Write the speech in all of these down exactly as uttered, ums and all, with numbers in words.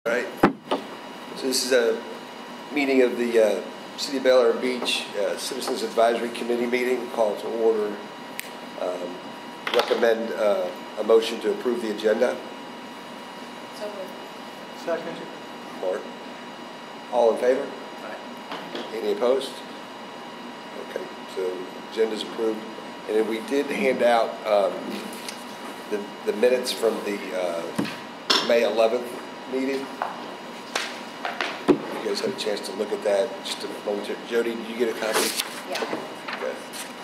All right. So this is a meeting of the uh, City of Bel Air Beach uh, Citizens Advisory Committee meeting. Call to order. Um, recommend uh, a motion to approve the agenda. So moved. Second. Mark. All in favor? Aye. Any opposed? Okay. So agenda's approved. And then we did hand out um, the the minutes from the uh, May eleventh meeting. You guys had a chance to look at that just a moment. Jody, did you get a copy? Yeah. Okay.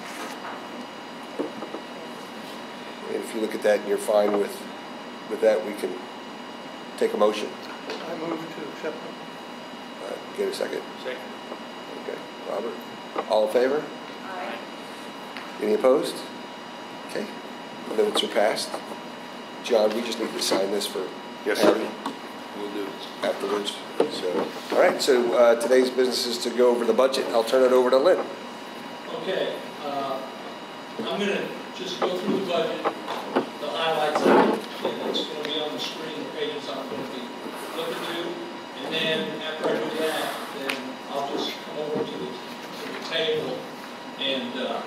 And if you look at that and you're fine with with that, we can take a motion. I move to accept them. Uh, get a second? Second. Okay. Robert? All in favor? Aye. Any opposed? Okay. Minutes are passed. John, we just need to sign this for Yes, Patty sir. We'll do. afterwards. So, all right. So uh, today's business is to go over the budget. I'll turn it over to Lynn. Okay, uh, I'm going to just go through the budget, the highlights of it, and it's going to be on the screen, the pages I'm going to be looking to. And then after I do that, then I'll just come over to the, to the table and uh,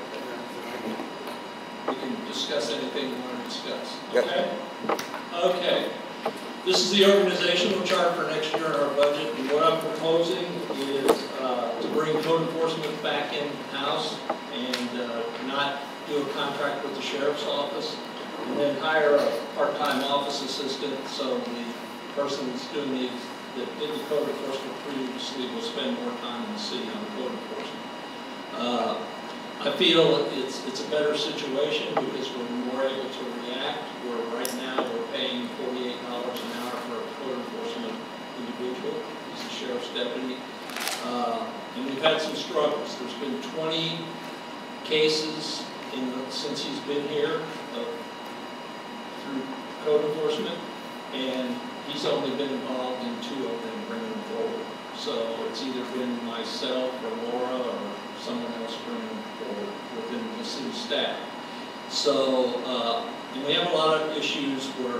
we can discuss anything we want to discuss. Okay? Okay. This is the organizational chart for next year in our budget, and what I'm proposing is uh, to bring code enforcement back in-house and uh, not do a contract with the sheriff's office, and then hire a part-time office assistant so the person that's doing the, that did the code enforcement previously will spend more time in the city on code enforcement. Uh, I feel it's it's a better situation because we're more able to react. Where right now we're paying forty-eight dollars an hour for a code enforcement individual. He's a sheriff's deputy. Uh, and we've had some struggles. There's been twenty cases in the, since he's been here uh, through code enforcement, and he's only been involved in two of them bringing them forward. So it's either been myself or Laura or someone else bringing them forward within the city staff. So, uh, and we have a lot of issues where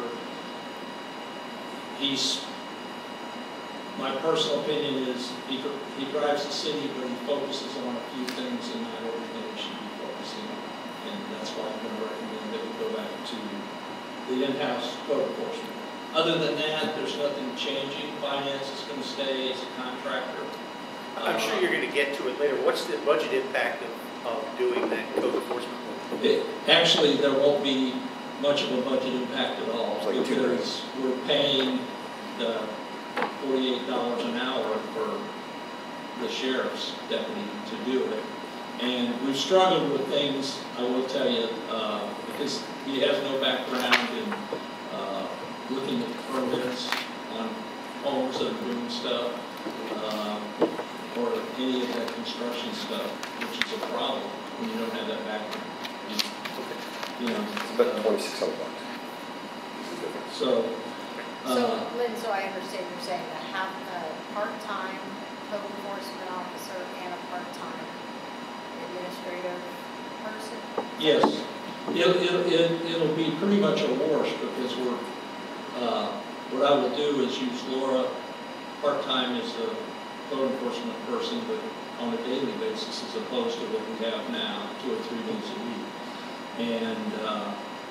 he's, my personal opinion is he, he drives the city, but he focuses on a few things and not everything he should be focusing on. And that's why I'm going to recommend that we go back to the in-house code enforcement. Other than that, there's nothing changing. Finance is going to stay as a contractor. I'm sure you're going to get to it later. What's the budget impact of, of doing that code enforcement? It, actually, there won't be much of a budget impact at all Like because we're paying the forty-eight dollars an hour for the sheriff's deputy to do it. And we've struggled with things, I will tell you, uh, because he has no background in uh, looking at permits on homes that are doing stuff. Uh, or any of that construction stuff, which is a problem when you don't have that background. You know, It's about uh, twenty-six hundred bucks. This is different. So, uh, So, Lynn, so I understand you're saying that half a part-time code enforcement officer and a part-time administrative person? yes, it, it, it, it'll be pretty much a wash because we're, uh, what I will do is use Laura part-time as a code enforcement person, but on a daily basis as opposed to what we have now, two or three days a week. And uh,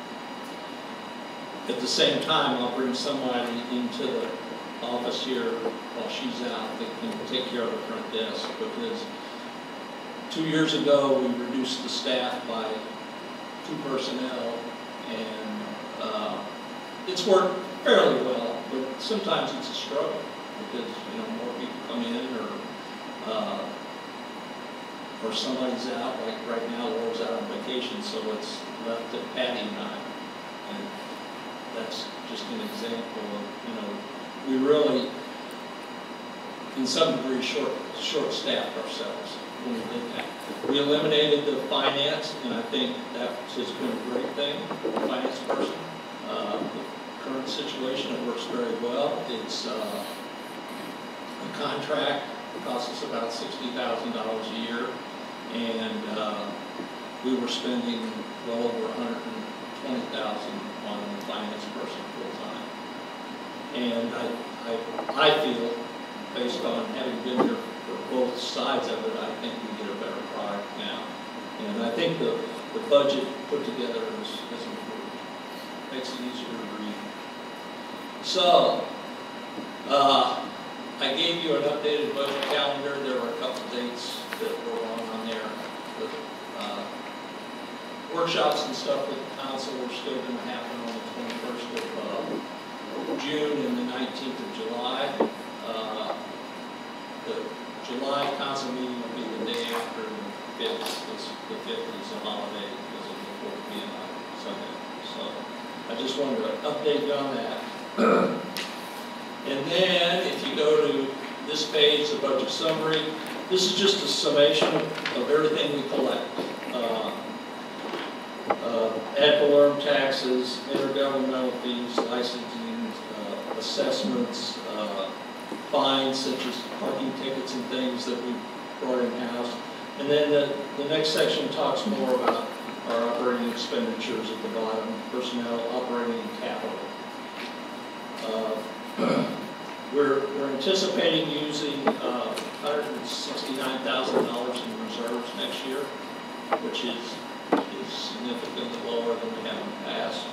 at the same time, I'll bring somebody into the office here while she's out that can take care of the front desk, because two years ago we reduced the staff by two personnel, and uh, it's worked fairly well, but sometimes it's a struggle because, you know, more people come in or uh, or somebody's out, like right now Laura's out on vacation, so it's left to Patty and I. And that's just an example of, you know, we really, in some degree, short, short-staffed ourselves when we did that. We eliminated the finance, and I think that has been a great thing, the finance person. Uh, the current situation, it works very well. It's uh, a contract. It costs us about sixty thousand dollars a year, and uh, we were spending well over one hundred twenty thousand dollars on the finance person full time. And I, I I feel, based on having been here for both sides of it, I think we get a better product now. And I think the, the budget put together has, has improved. Makes it easier to read. So, uh, I gave you an updated budget calendar. There were a couple dates that were wrong on there. The, uh, workshops and stuff with the council are still going to happen on the twenty-first of uh, June and the nineteenth of July. Uh, the July council meeting will be the day after the fifth. It's, the fifth is a holiday because of the fourth being on Sunday. So I just wanted to update you on that. And then if you go to this page, the budget summary, this is just a summation of everything we collect. Uh, uh, ad valorem taxes, intergovernmental fees, licensing, uh, assessments, uh, fines such as parking tickets and things that we brought in-house. And then the, the next section talks more about our operating expenditures at the bottom, personnel, operating, and capital. Uh, we're, we're anticipating using uh, one hundred sixty-nine thousand dollars in reserves next year, which is, is significantly lower than we have in the past.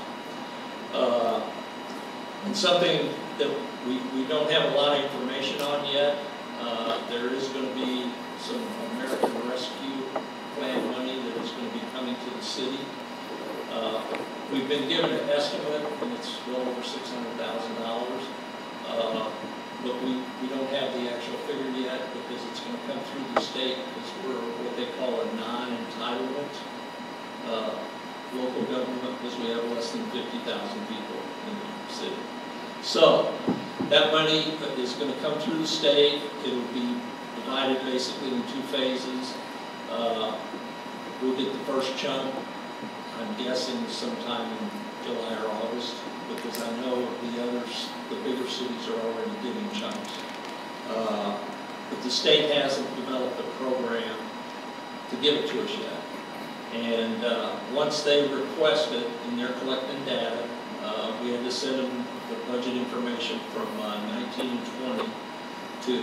Uh, and something that we, we don't have a lot of information on yet, uh, there is going to be some American Rescue Plan money that is going to be coming to the city. Uh, we've been given an estimate, and it's well over six hundred thousand dollars. Uh, but we, we don't have the actual figure yet because it's going to come through the state because we're what they call a non-entitlement uh, local government because we have less than fifty thousand people in the city. So that money is going to come through the state. It will be divided basically in two phases. Uh, we'll get the first chunk, I'm guessing sometime in July or August, because I know the others, the bigger cities are already getting chunks. Uh, but the state hasn't developed a program to give it to us yet. And uh, once they request it and they're collecting data, uh, we had to send them the budget information from uh, nineteen and twenty to,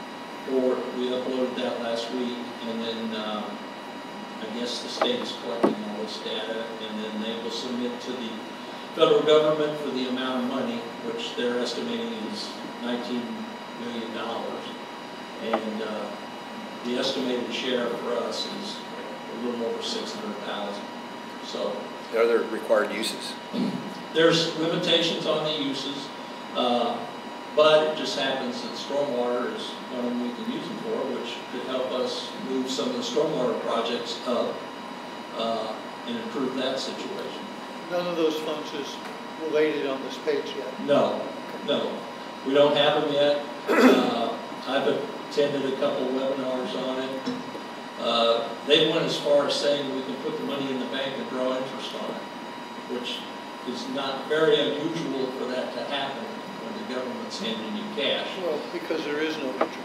or we uploaded that last week, and then uh, I guess the state is collecting all this data, and then they will submit to the federal government for the amount of money, which they're estimating is nineteen million dollars. And uh, the estimated share for us is a little over six hundred thousand dollars. So, Are there required uses? There's limitations on the uses, uh, but it just happens that stormwater is one of them we can use them for, which could help us move some of the stormwater projects up uh, and improve that situation. None of those funds is related on this page yet. No, no, we don't have them yet. Uh, I've attended a couple webinars on it. Uh, they went as far as saying we can put the money in the bank and draw interest on it, which is not very unusual for that to happen when the government's handing you cash. Well, because there is no interest.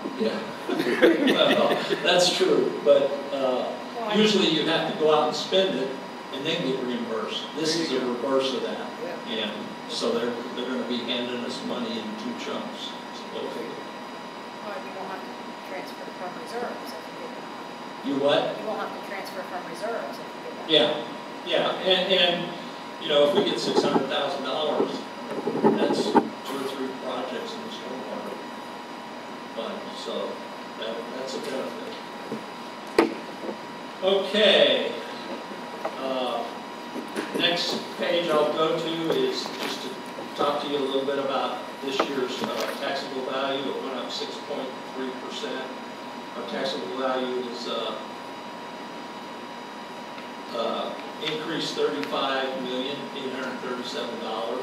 Yeah, well, that's true, but uh, usually you have to go out and spend it and then get reimbursed. This is a reverse of that. Yeah. And so they're, they're going to be handing us money in two chunks. supposedly. Well, you won't have to transfer from reserves if you get that. You what? You won't have to transfer from reserves if you get that. Yeah, yeah, and, and, you know, if we get six hundred thousand dollars, that's two or three projects in the stormwater fund, so that, that's a benefit. Okay. Uh, next page I'll go to is just to talk to you a little bit about this year's uh, taxable value. It went up six point three percent. Our taxable value is uh, uh, increased thirty-five million eight hundred thirty-seven dollars.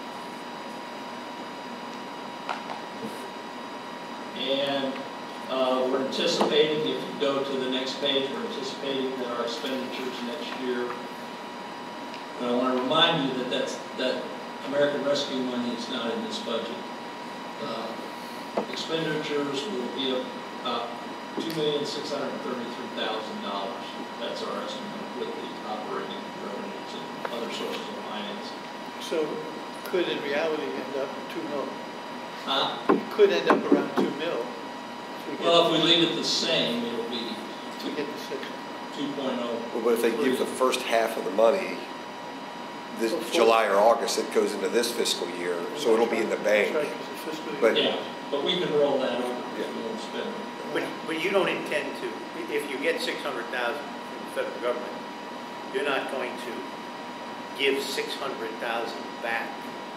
And uh, we're anticipating, if you go to the next page, we're anticipating that our expenditures next year, and I want to remind you that that's, that American Rescue money is not in this budget. Uh, expenditures will be about two million six hundred thirty-three thousand dollars. That's our estimate with the operating revenues and other sources of finance. So could in reality end up two million. Uh, could end up around two mil. if we get- Well, if we leave it the same, it'll be If we get the six. two point oh. Well, but if they give the first half of the money, this Before- July or August, it goes into this fiscal year, so it'll be in the bank. That's right, 'cause the fiscal year- But- Yeah, but we can roll that over if we won't spend it. But, but you don't intend to, if you get six hundred thousand from the federal government, you're not going to give six hundred thousand back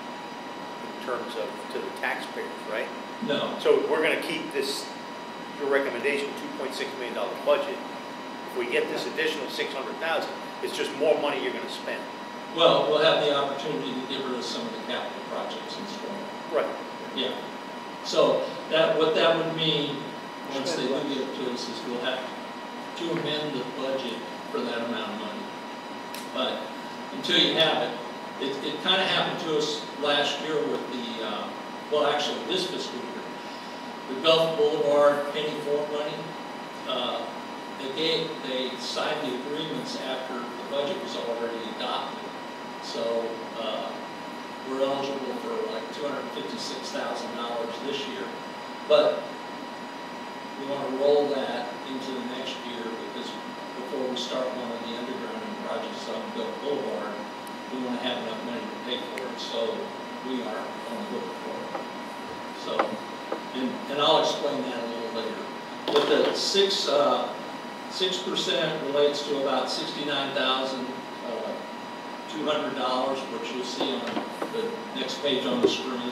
in terms of, to the taxpayers, right? No, So we're gonna keep this, your recommendation, two point six million dollar budget. If we get this additional six hundred thousand, it's just more money you're gonna spend. well, we'll have the opportunity to get rid of some of the capital projects in storm. Right. Yeah. So that, what that would mean, once they do get it to us, is we'll have to amend the budget for that amount of money. But until you have it, it, it kind of happened to us last year with the, uh, well, actually this fiscal year. The Gulf Boulevard penny four money, uh, they gave, they signed the agreements after the budget was already adopted. So, uh, we're eligible for like two hundred fifty-six thousand dollars this year. But we want to roll that into the next year because before we start one of the undergrounding projects on Gulf Boulevard, we want to have enough money to pay for it, so we are on the hook for it. So, and, and I'll explain that a little later. But the six, uh, six percent relates to about sixty-nine thousand two hundred dollars, which you'll see on the next page on the screen.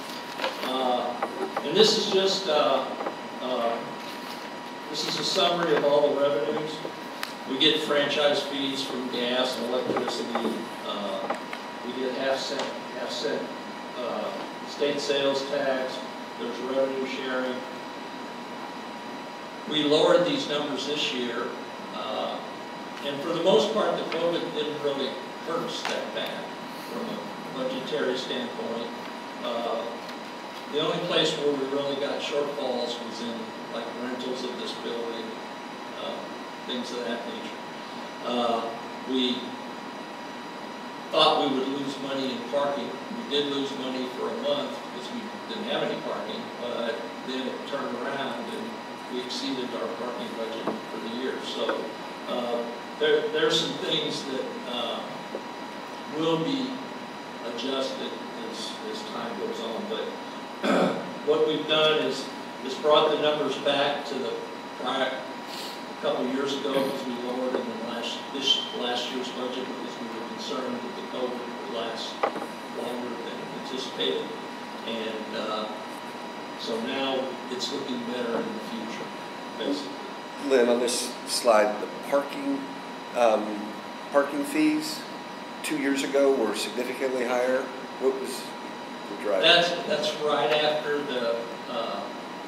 Uh, and this is just, uh, uh, this is a summary of all the revenues. We get franchise fees from gas and electricity. Uh, we get half cent, half cent uh, state sales tax. There's revenue sharing. We lowered these numbers this year. Uh, and for the most part, the COVID didn't really hurt us that bad from a budgetary standpoint. Uh, the only place where we really got shortfalls was in like rentals of this building, uh, things of that nature. Uh, we thought we would lose money in parking. We did lose money for a month because we didn't have any parking, but then it turned around and we exceeded our parking budget for the year. So uh, there, there's some things that uh, will be adjusted as, as time goes on. But what we've done is, is brought the numbers back to the prior, a couple of years ago because we lowered it in last, this last year's budget because we were concerned that the COVID would last longer than anticipated. And uh, so now it's looking better in the future, basically. Lynn, on this slide, the parking, um, parking fees two years ago were significantly higher. What was the driver? That's, that's right after the uh,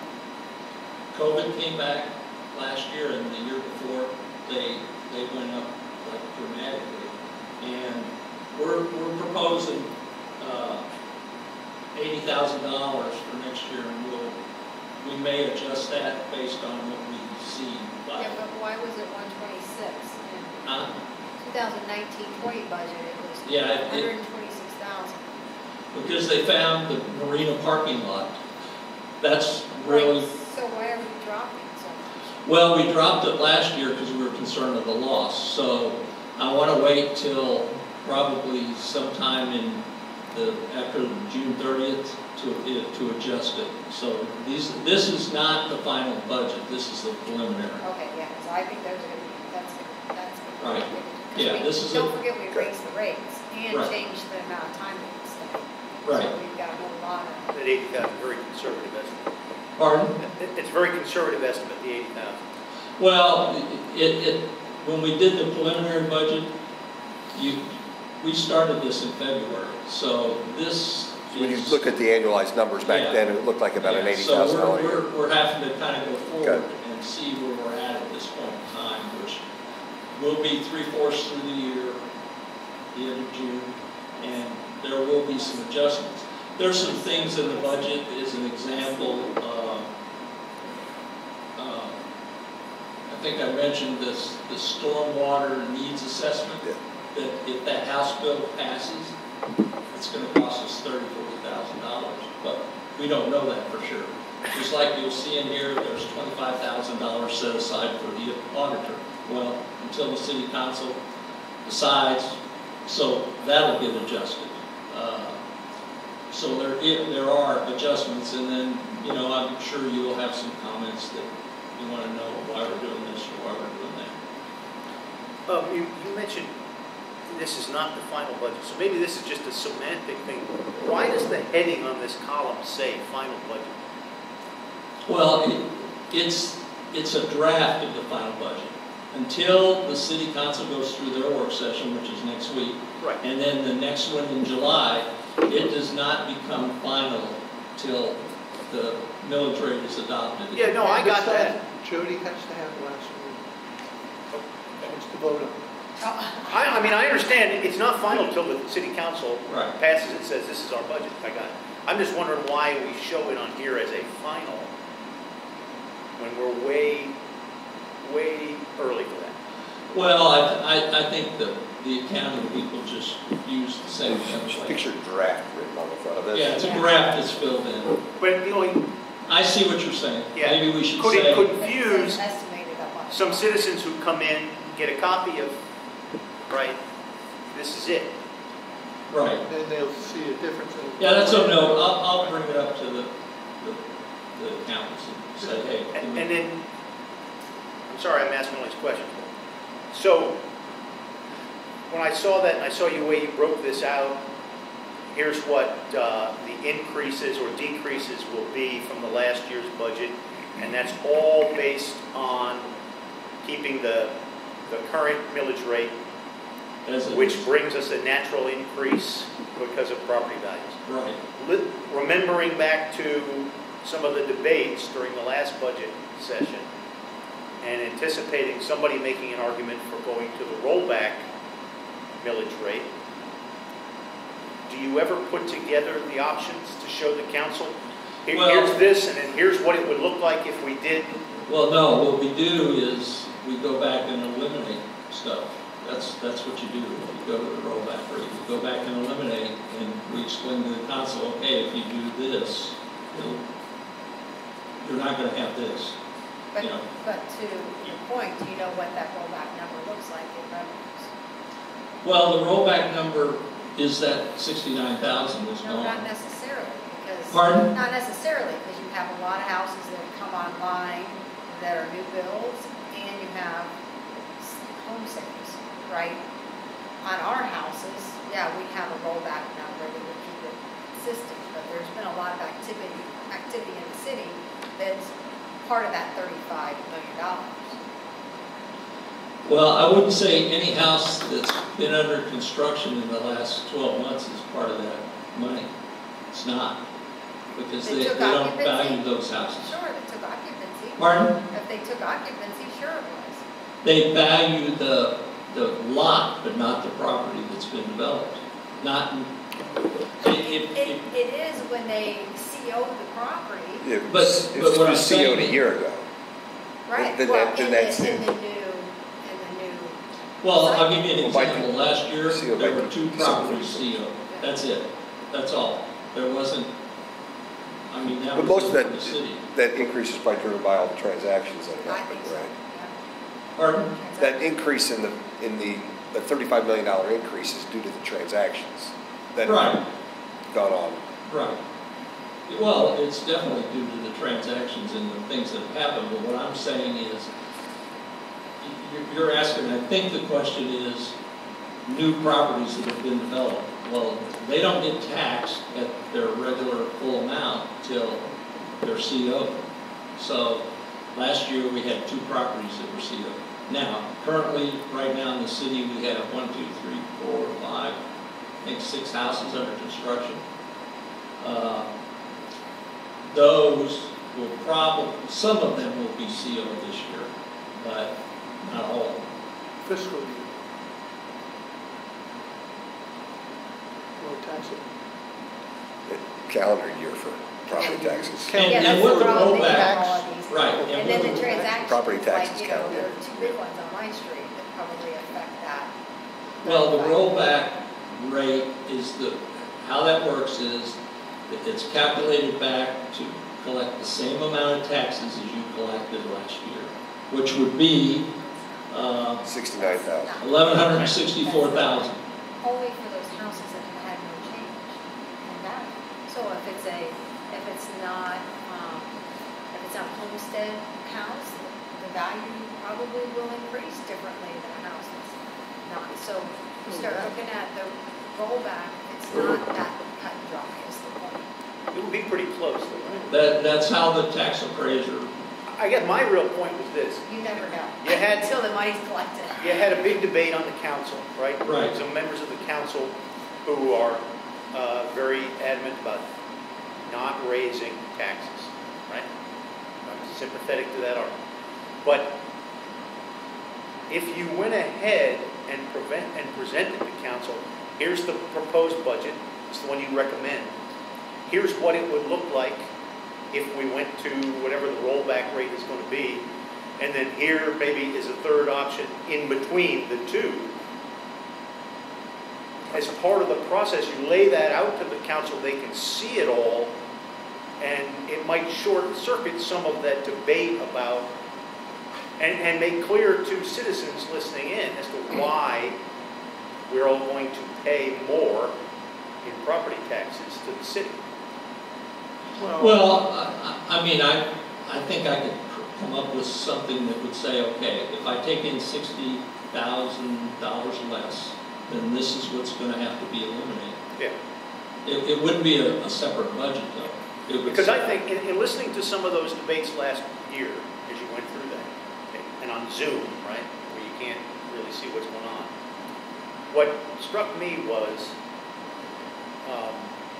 COVID came back last year, and the year before they they went up like dramatically. And we're we're proposing uh, eighty thousand dollars for next year, and we'll we may adjust that based on what we see. Yeah, but why was it one twenty-six? In Uh, twenty nineteen twenty budget, it was Yeah, it- one hundred twenty-six thousand. because they found the marina parking lot. That's really. So why are we dropping so much? Well, we dropped it last year because we were concerned of the loss. So I want to wait till probably sometime in the, after June thirtieth to, to adjust it. So these, this is not the final budget. This is the preliminary. Okay, yeah, because I think those are going to be, that's, that's. gonna be Right. big. Yeah, We- this is Don't a- forget we raised the rates and Right. changed the amount of time we can stay. Right. So we've got a whole lot of, That eighty thousand, very conservative estimate. Pardon? It- It's a very conservative estimate, the eighty thousand. Well, it, it, when we did the preliminary budget, you, we started this in February. So this When you is- look at the annualized numbers back Yeah. then, it looked like about an Yeah, eighty thousand So dollars. we're, we're, we're having to kind of go forward Okay. and see where we're at at this point in time, which will be three-fourths through the year, the end of June, and there will be some adjustments. There's some things in the budget, as an example, uh, uh, I think I mentioned this, the stormwater needs assessment, Yeah. that if that House bill passes, it's going to cost us thirty, forty thousand dollars. But We don't know that for sure. Just like you'll see in here, there's twenty-five thousand dollars set aside for the auditor. Well, until the city council decides, so that'll get adjusted. Uh, So there, i- there are adjustments, and then, you know, I'm sure you'll have some comments that you want to know why we're doing this or why we're doing that. Um, you, you mentioned this is not the final budget, so maybe this is just a semantic thing. Why does the heading on this column say final budget? Well, it, it's, it's a draft of the final budget. Until the city council goes through their work session, which is next week, Right. and then the next one in July, it does not become final till the millage rate is adopted. Yeah, no, I got that. Jody has to have the last word. Has to vote on it. I, I mean, I understand it's not final till the city council Right. passes and says this is our budget. I got it. I'm just wondering why we show it on here as a final when we're way, way early for that. Well, I, I, I think the, the accounting people just use the same template. Picture draft written on the front of this. Yeah, it's a draft that's filled in. But the only, I see what you're saying. Yeah. Maybe we should could it say, confuse Estimated up on. some citizens who come in, get a copy of, right, this is it. right. Then they'll see a difference in. Yeah, that's a no. I'll, I'll bring it up to the, the, the accountants and say, hey. can And we- and then, I'm sorry I'm asking all these questions. So, when I saw that and I saw you way you broke this out, here's what uh, the increases or decreases will be from the last year's budget, and that's all based on keeping the, the current millage rate, as a- which brings us a natural increase because of property values. Right. Li- Remembering back to some of the debates during the last budget session, and anticipating somebody making an argument for going to the rollback millage rate, do you ever put together the options to show the council, here- Well- here's this, and then here's what it would look like if we did? Well, no, what we do is we go back and eliminate stuff. That's, that's what you do. You go to the rollback rate. You go back and eliminate, and we explain to the council, okay, if you do this, you'll, you're not going to have this. But, Yeah. but to your point, do you know what that rollback number looks like in revenues? Well, the rollback number is that sixty-nine thousand is No, not gone. necessarily, because. Pardon? Not necessarily, because you have a lot of houses that have come online that are new builds, and you have s- home sales, right? On our houses, yeah, we have a rollback number that would keep it consistent, but there's been a lot of activity, activity in the city that's part of that thirty-five million dollars. Well, I wouldn't say any house that's been under construction in the last twelve months is part of that money. It's not, because They they, they took don't occupancy? value those houses. Sure, they took occupancy. Pardon? If they took occupancy, sure it was. They value the, the lot, but not the property that's been developed. Not, if, if, It, if- it is when they C O'd the property, It But- was, it but was what I'm C O'd a saying- year ago. right? Then Well, that- then in that's the, it. in the new, in the new, well, I'll give you an Well, by- example. Last year, C O there by were two December. properties C O'd. That's it. That's all. There wasn't, I mean, that But was most of for that, the city. that increase is probably driven by all the transactions that I happened, think so, right? yeah. Pardon? That increase in the, in the, the thirty-five million dollar increase is due to the transactions that Right. have gone on. Right. Well, it's definitely due to the transactions and the things that have happened, but what I'm saying is, y- you're asking, I think the question is, new properties that have been developed. Well, they don't get taxed at their regular full amount till they're C O'd. So, last year, we had two properties that were C O'd. Now, currently, right now in the city, we have one, two, three, four, five, I think six houses under construction. Uh, Those will probably, some of them will be C O'd this year, but not all of them. Fiscal year. Or tax it. Calendar year for property taxes. Count- And, Yeah, and that's with the the problem, they have rollback, all of these. right. And with then the the- transactions, Property like, taxes you know, count. there are two big ones on my street that probably affect that. Well, the thirty-five. rollback rate is the, how that works is, It's calculated back to collect the same amount of taxes as you collected last year, which would be uh, sixty-nine thousand. eleven hundred sixty-four thousand. Only for those houses that have had no change in value. So if it's a, if it's not, um, if it's not a homestead house, the value probably will increase differently than a house that's not. So you start looking at the rollback, it's not that cut and dry is the point. It would be pretty close, though, right? That, that's how the tax appraiser, I guess my real point was this. You never know. You had- Until the money's collected. You had a big debate on the council, right? Right. Some members of the council who are uh, very adamant about not raising taxes, right? I'm sympathetic to that argument. But if you went ahead and prevent and presented to council, here's the proposed budget, it's the one you recommend. Here's what it would look like if we went to whatever the rollback rate is going to be. And then here maybe is a third option in between the two. As part of the process, you lay that out to the council, they can see it all, and it might short circuit some of that debate about, and, and make clear to citizens listening in as to why we're all going to pay more in property taxes to the city. well, I, I mean, I, I think I could come up with something that would say, okay, if I take in sixty thousand dollars less, then this is what's going to have to be eliminated. Yeah. It, it wouldn't be a, a separate budget, though. It would Because I say- think, in, in listening to some of those debates last year, as you went through that, okay, and on Zoom, right, where you can't really see what's going on, what struck me was, um,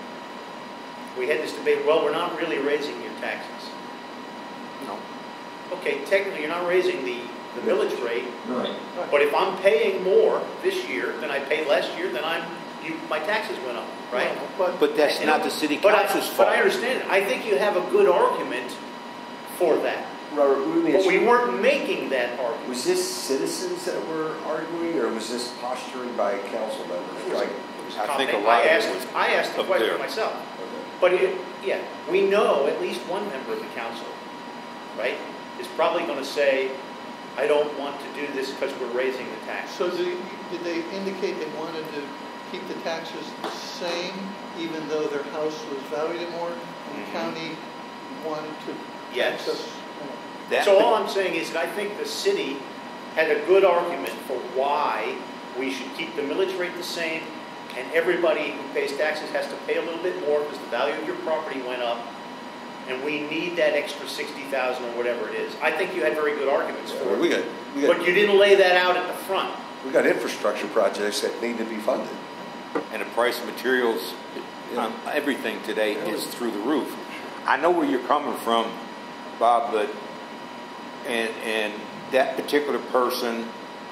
we had this debate, well, we're not really raising your taxes. No. Okay, technically, you're not raising the, the millage rate, Right. but if I'm paying more this year than I paid last year, then I'm, you, my taxes went up, right? But, But that's And- not the city but I- council's But fault. I understand it. I think you have a good argument for that. Robert, let me But ask we you, weren't making that argument. was this citizens that were arguing, or was this posturing by council members? Like, I think a I lot of it asked, was I asked the up question there. myself. okay. But it, yeah, we know at least one member of the council, right, is probably going to say, I don't want to do this because we're raising the tax. so did, did they indicate they wanted to keep the taxes the same, even though their house was valued at more? And the Mhm. county wanted to Yes. tax us more? That- So all I'm saying is that I think the city had a good argument for why we should keep the millage rate the same, and everybody who pays taxes has to pay a little bit more because the value of your property went up, and we need that extra sixty thousand or whatever it is. I think you had very good arguments Yeah, for well, we it, got, we got, but you didn't lay that out at the front. we got infrastructure projects that need to be funded. And the price of materials, Yeah. um, everything today is through the roof. I know where you're coming from, Bob, but, and, and that particular person,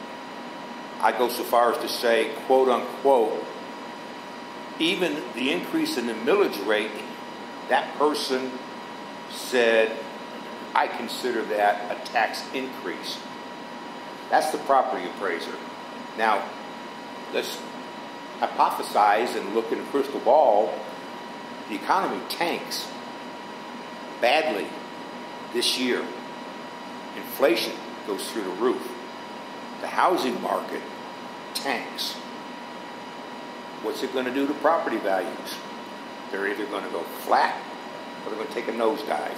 I go so far as to say, quote unquote, even the increase in the millage rate, that person said, I consider that a tax increase. That's the property appraiser. Now, let's hypothesize and look in a crystal ball. The economy tanks badly this year. Inflation goes through the roof. The housing market tanks. What's it going to do to property values? They're either going to go flat or they're going to take a nosedive.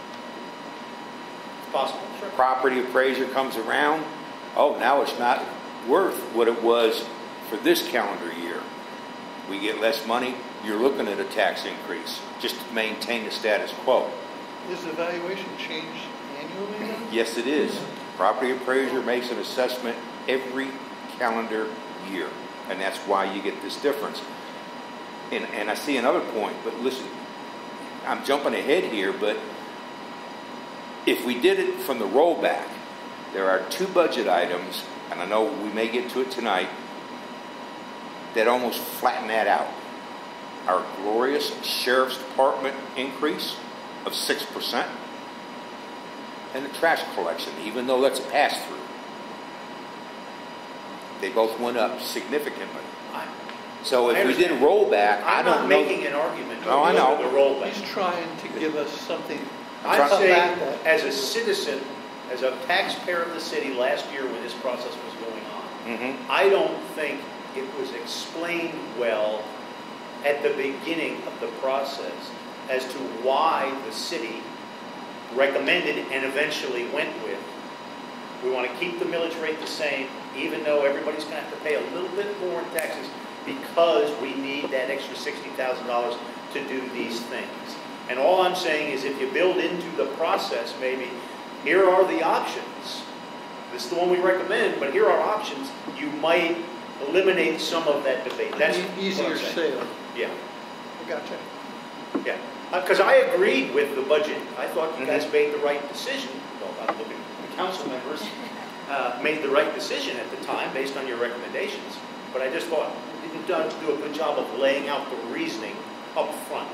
It's possible, sure. Property appraiser comes around, oh, now it's not worth what it was for this calendar year. We get less money, you're looking at a tax increase just to maintain the status quo. Is the valuation changed annually then? Yes, it is. Property appraiser makes an assessment every calendar year, and that's why you get this difference. And, and I see another point, but listen, I'm jumping ahead here, but if we did it from the rollback, there are two budget items, and I know we may get to it tonight, that almost flatten that out. Our glorious Sheriff's Department increase of six percent, and the trash collection, even though that's a pass-through. They both went up significantly. I, So I if we did a understand. rollback, I I'm don't not know. making an argument Oh, I know. over the rollback. He's trying to give us something. I'm Try- saying, Back that. as a citizen, as a taxpayer of the city last year when this process was going on, Mm-hmm. I don't think it was explained well at the beginning of the process as to why the city recommended and eventually went with, we want to keep the millage rate the same, even though everybody's going to have to pay a little bit more in taxes because we need that extra sixty thousand dollars to do these things. And all I'm saying is if you build into the process, maybe, here are the options. This is the one we recommend, but here are options. You might eliminate some of that debate. That's E- what I'm Easier saying. sale. Yeah, I gotcha. yeah. Because I agreed with the budget. I thought you guys Mhm. made the right decision. Well, I'm looking at the council members. Uh, made the right decision at the time based on your recommendations. But I just thought you didn't do do a good job of laying out the reasoning up front.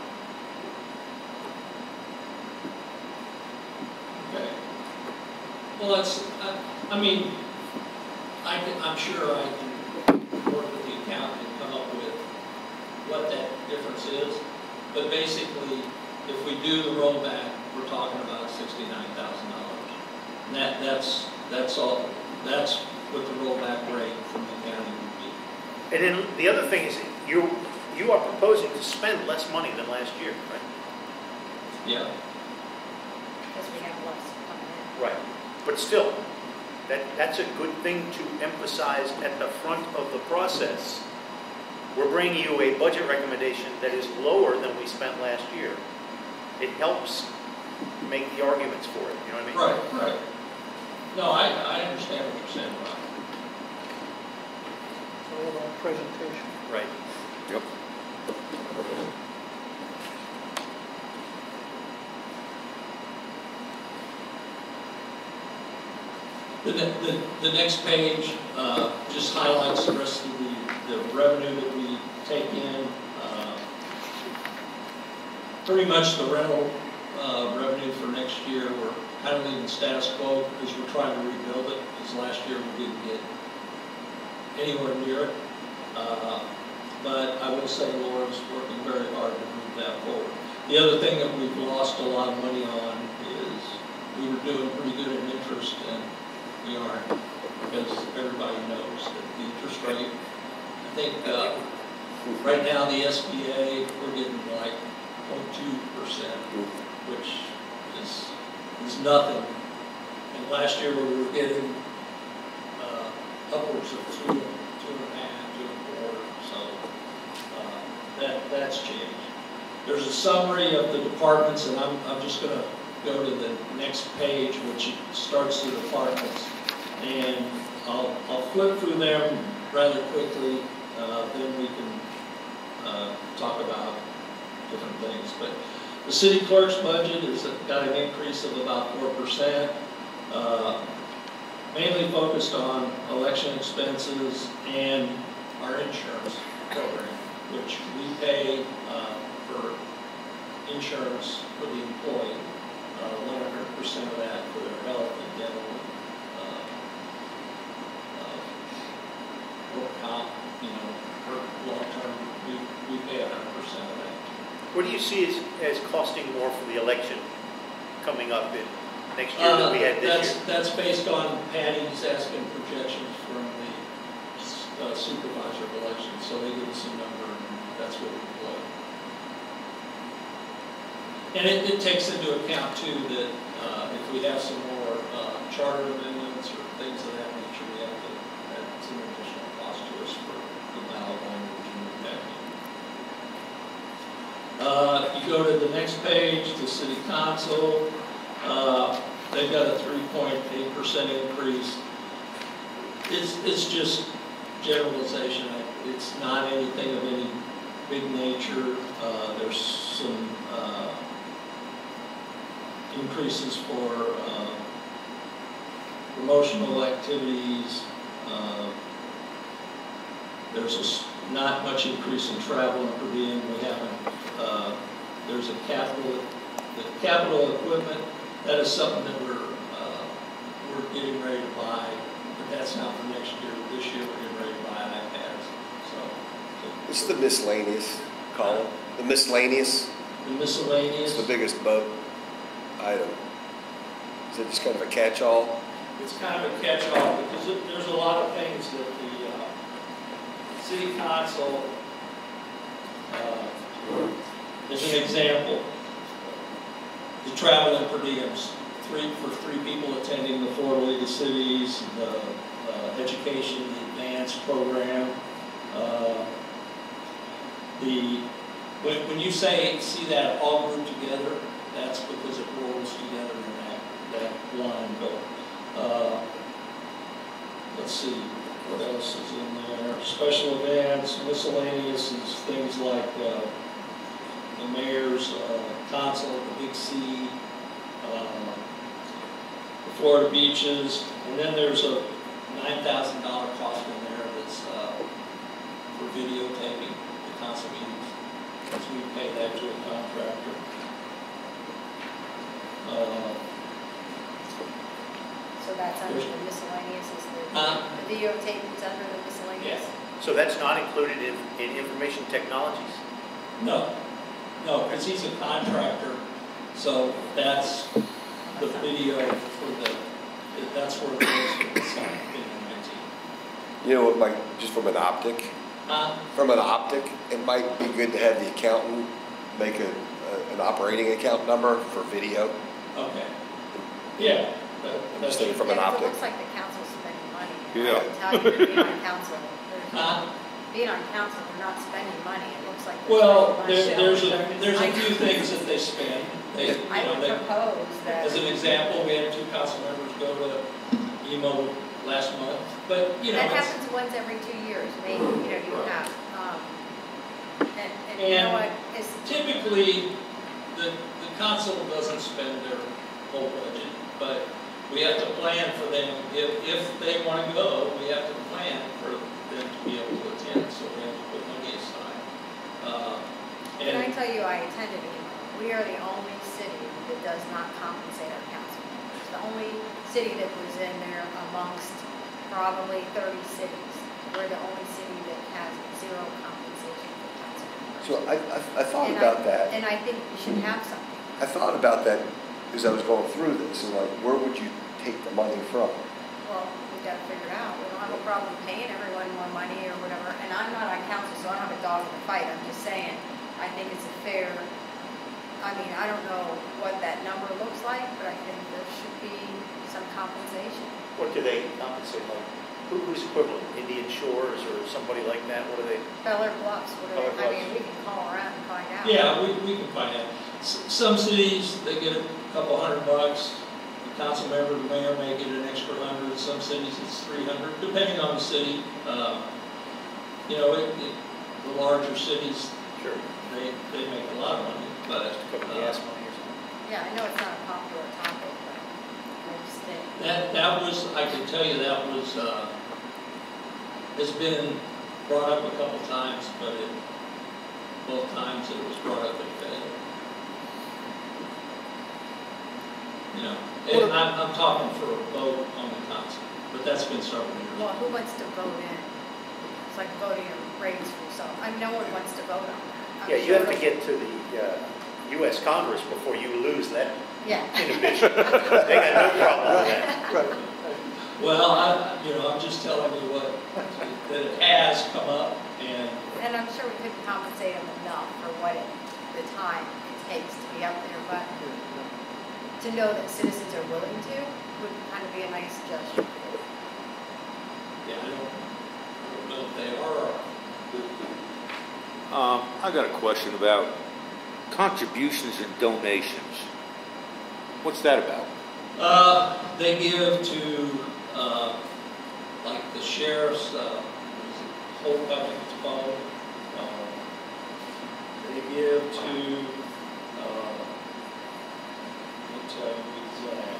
Okay. Well, that's, I, I mean, I can, I'm sure I can work with the accountant and come up with what that difference is. But basically, if we do the rollback, we're talking about sixty-nine thousand dollars. And that, that's, that's all, that's what the rollback rate from the county would be. And then the other thing is you you are proposing to spend less money than last year, right? Yeah. Because we have less coming in. Right. But still, that, that's a good thing to emphasize at the front of the process. We're bringing you a budget recommendation that is lower than we spent last year. It helps make the arguments for it, you know what I mean? Right, right. No, I, I understand what you're saying, Rob. It's all about presentation. Right. Yep. The, ne- the, the next page uh, just highlights the rest of the, the revenue that we take in. Uh, Pretty much the rental uh, revenue for next year, we're kind of leaving status quo because we're trying to rebuild it, because last year we didn't get anywhere near it. Uh, But I will say Laura's working very hard to move that forward. The other thing that we've lost a lot of money on is we were doing pretty good in interest, and we aren't, because everybody knows that the interest rate, I think, uh, right now the S B A, we're getting like zero point two percent, which is, is nothing. And last year we were getting uh, upwards of two, two and a half, two and a quarter, so uh, that, that's changed. There's a summary of the departments, and I'm, I'm just going to go to the next page, which starts the departments. And I'll, I'll flip through them rather quickly, uh, then we can uh, talk about different things. But the city clerk's budget has got an increase of about four percent, uh, mainly focused on election expenses and our insurance program, which we pay uh, for insurance for the employee, uh, one hundred percent of that for their health and dental, uh, uh, work comp, you know, for long-term, we, we pay one hundred percent of that. What do you see as, as costing more for the election coming up in next year than we had this Uh, that's, year? That's based on Patty's asking projections from the uh, supervisor of elections, so they give us a number, and that's what we play. And it, it takes into account too that uh, if we have some more uh, charter amendments or things of that nature, we have to add some additional cost to us for the ballot language and what have you. Uh, you go to the next page, the city council, uh, they've got a three point eight percent increase. It's, it's just generalization. It's not anything of any big nature. Uh, there's some uh, increases for uh, promotional activities. Uh, there's a s not much increase in travel and per diem. We haven't. Uh, there's a capital, the capital equipment. That is something that we're uh, we're getting ready to buy, but that's not for next year. This year we're getting ready to buy iPads. So, so This is the miscellaneous column. The miscellaneous The is miscellaneous, the biggest boat item. Is it just kind of a catch-all? it's kind of a catch-all because it- there's a lot of things that the uh, city council, uh, as an example, the travel and per diems, three, for three people attending the Florida League of Cities, the uh, education, the advanced program. uh, The, when, when you say, see that all grouped together, that's because it rolls together in that, that line. But, uh, let's see, what else is in there? Special events, miscellaneous is things like, uh, the mayor's, uh, council, the Big C, uh, the Florida beaches, and then there's a nine thousand dollar cost in there that's, uh, for videotaping the council meetings. So we pay that to a contractor. Uh, So that's under There's- the miscellaneous, is the, Huh? the videotape is under the miscellaneous? So that's not included in, in information technologies? No, no, because he's a contractor, so that's the video for the, that's where it goes for the sign, video nineteen. You know what, Mike, just from an optic, Uh, from an optic, it might be good to have the accountant make a, a- an operating account number for video. okay, yeah. that- I'm that's just thinking from an Yeah, 'cause optic. It looks like the council's spending money. Yeah. I can tell you, being on council, there's, Huh? being on council, they're not spending money, it looks like. they're Well, spending there, money. there's a, there's a few things that they spend. They, you I know, would they, propose that. as an example, we had two council members go to E M O last month, but, you know, That it's, happens once every two years, maybe, you know, you Right. have, um, and, and you know what, And is, typically, the, the council doesn't spend their whole budget, but we have to plan for them. If, if they want to go, we have to plan for them to be able to attend, so we have to put money aside. Uh, can I And, tell you, I attended E M O. We are the only city that does not compensate our council members. The only city that was in there amongst probably thirty cities. We're the only city that has zero compensation for council members. So I, I, I thought And about I- that. And I think we should have something. I thought about that as I was going through this, and like, where would you take the money from? Well, we gotta figure it out. We don't have a problem paying everyone more money or whatever. And I'm not on council, so I don't have a dog in the fight. I'm just saying, I think it's a fair, I mean, I don't know what that number looks like, but I think there should be some compensation. What do they compensate, like, who, who's equivalent, Indian Shores or somebody like that, what do they? Bel Air Bluffs, what Bel are Air they, I mean, we can call around and find out. yeah, we, we can find out. S- Some cities, they get a couple hundred bucks. The council member, the mayor may get an extra hundred. Some cities, it's three hundred, depending on the city. Uh, You know, it, it, the larger cities, Sure. they, they make a lot of money, but, Cover uh, gas money or something? Yeah, I know it's not a popular topic, but I just think. That, that was, I can tell you, that was, uh, has been brought up a couple times, but it, both times it was brought up, it failed. You know, and I'm, I'm talking for a vote on the council, but that's been several years. Well, who wants to vote in? It's like voting a raise for yourself. I mean, no one wants to vote on that. I'm Yeah, you sure have to it'll- get to the uh, U S Congress before you lose that Yeah. inhibition. They got no problem with that. Right. Well, I, you know, I'm just telling you what, that it has come up, and, And I'm sure we couldn't compensate them enough for what it, the time it takes to be up there, but to know that citizens are willing to would kind of be a nice gesture. yeah, I don't, I don't know if they are. Um, I got a question about contributions and donations. What's that about? Uh, they give to, uh, like the sheriff's, uh, whole public phone. Uh, they give to, uh, let me tell you exactly.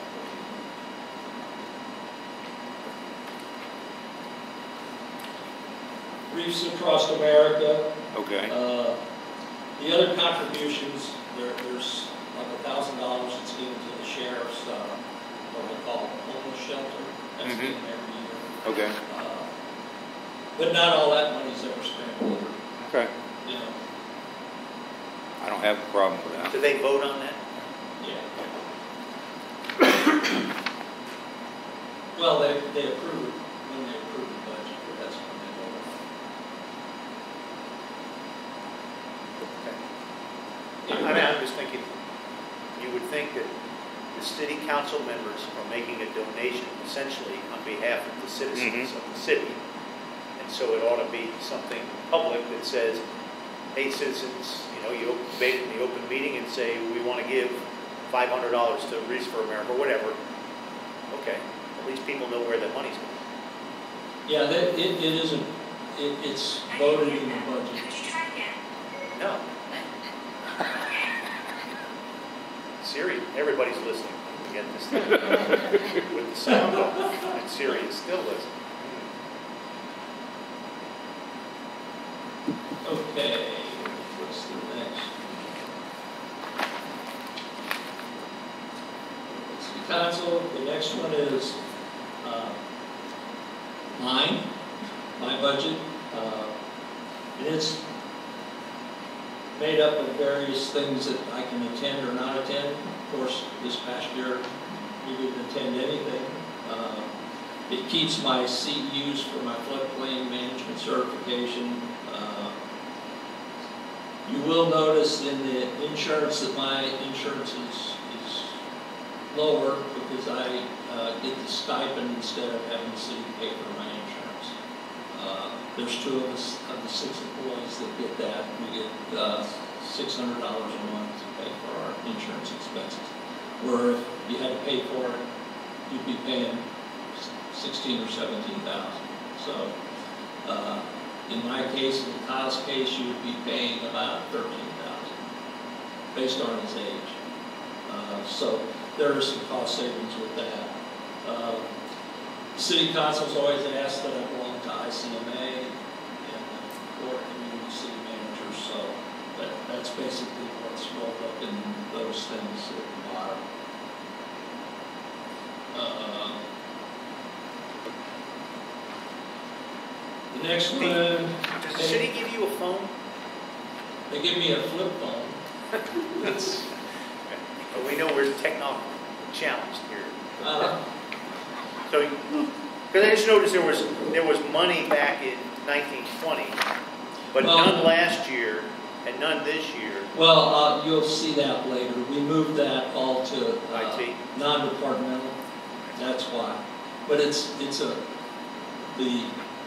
Reefs Across America. Okay. Uh, The other contributions, there, there's like a thousand dollars that's given to the sheriff's, uh, what we call homeless shelter. That's Mhm. given every year. Okay. Uh, But not all that money's ever spent either. Okay. you know, I don't have a problem with that. Do they vote on that? yeah. Well, they, they approve it when they approve the budget, but that's when they vote on it. I mean, I'm just thinking, you would think that the city council members are making a donation essentially on behalf of the citizens Mhm. of the city. And so it ought to be something public that says, hey, citizens, you know, you debate in the open meeting and say, we want to give five hundred dollars to Wreaths for America, whatever. Okay, at least people know where the money's going. Yeah, that, it, it isn't, it, it's voted in the budget. No. Siri, everybody's listening. We get this thing with the sound off, and Siri is still listening. Okay, what's the next? City Council, the next one is, uh, mine, my budget, uh, and it's made up of various things that I can attend or not attend. Of course, this past year, we didn't attend anything. Uh, It keeps my C Us for my floodplain management certification. Uh, You will notice in the insurance that my insurance is, is lower because I uh, get the stipend instead of having the city pay for my insurance. Uh, There's two of us, of the six employees that get that. We get uh, six hundred dollars a month to pay for our insurance expenses. Where if you had to pay for it, you'd be paying sixteen or seventeen thousand. So, uh, in my case, in Kyle's case, you would be paying about thirteen thousand, based on his age. Uh, so there are some cost savings with that. Uh, City Council's always asked that I belong to I C M A and the Board of Community City Managers. So that, that's basically what's rolled up in those things at the bottom. Uh, The next one, Does the city give you a phone? they give me a flip phone. That's, But we know we're technologically challenged here. uh, So, because I just noticed there was, there was money back in nineteen twenty, but Well- none last year and none this year. well, uh, you'll see that later. We moved that all to uh, I T. non-departmental. That's why. But it's it's a the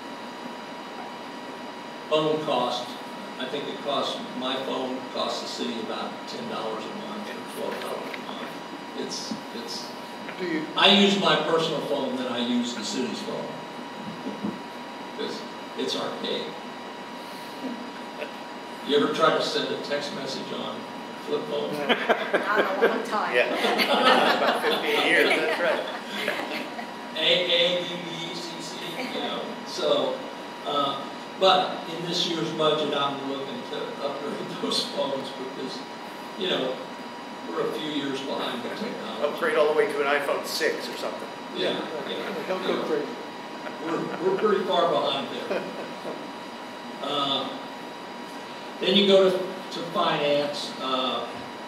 phone cost. I think it costs my phone costs the city about ten dollars a month or twelve dollars a month. It's it's. Do you, I use my personal phone, then I use the city's phone because it's archaic. You ever try to send a text message on flip phone? Not in a long time. Yeah, about fifteen years, that's right. A, A, B, B, C, C, you know, so, uh, but in this year's budget, I'm looking to upgrade those phones because, you know, we're a few years behind the technology. Upgrade all the way to an iPhone six or something. Yeah, yeah. don't you go know, crazy. We're, we're pretty far behind there. Uh, Then you go to, to finance. Uh,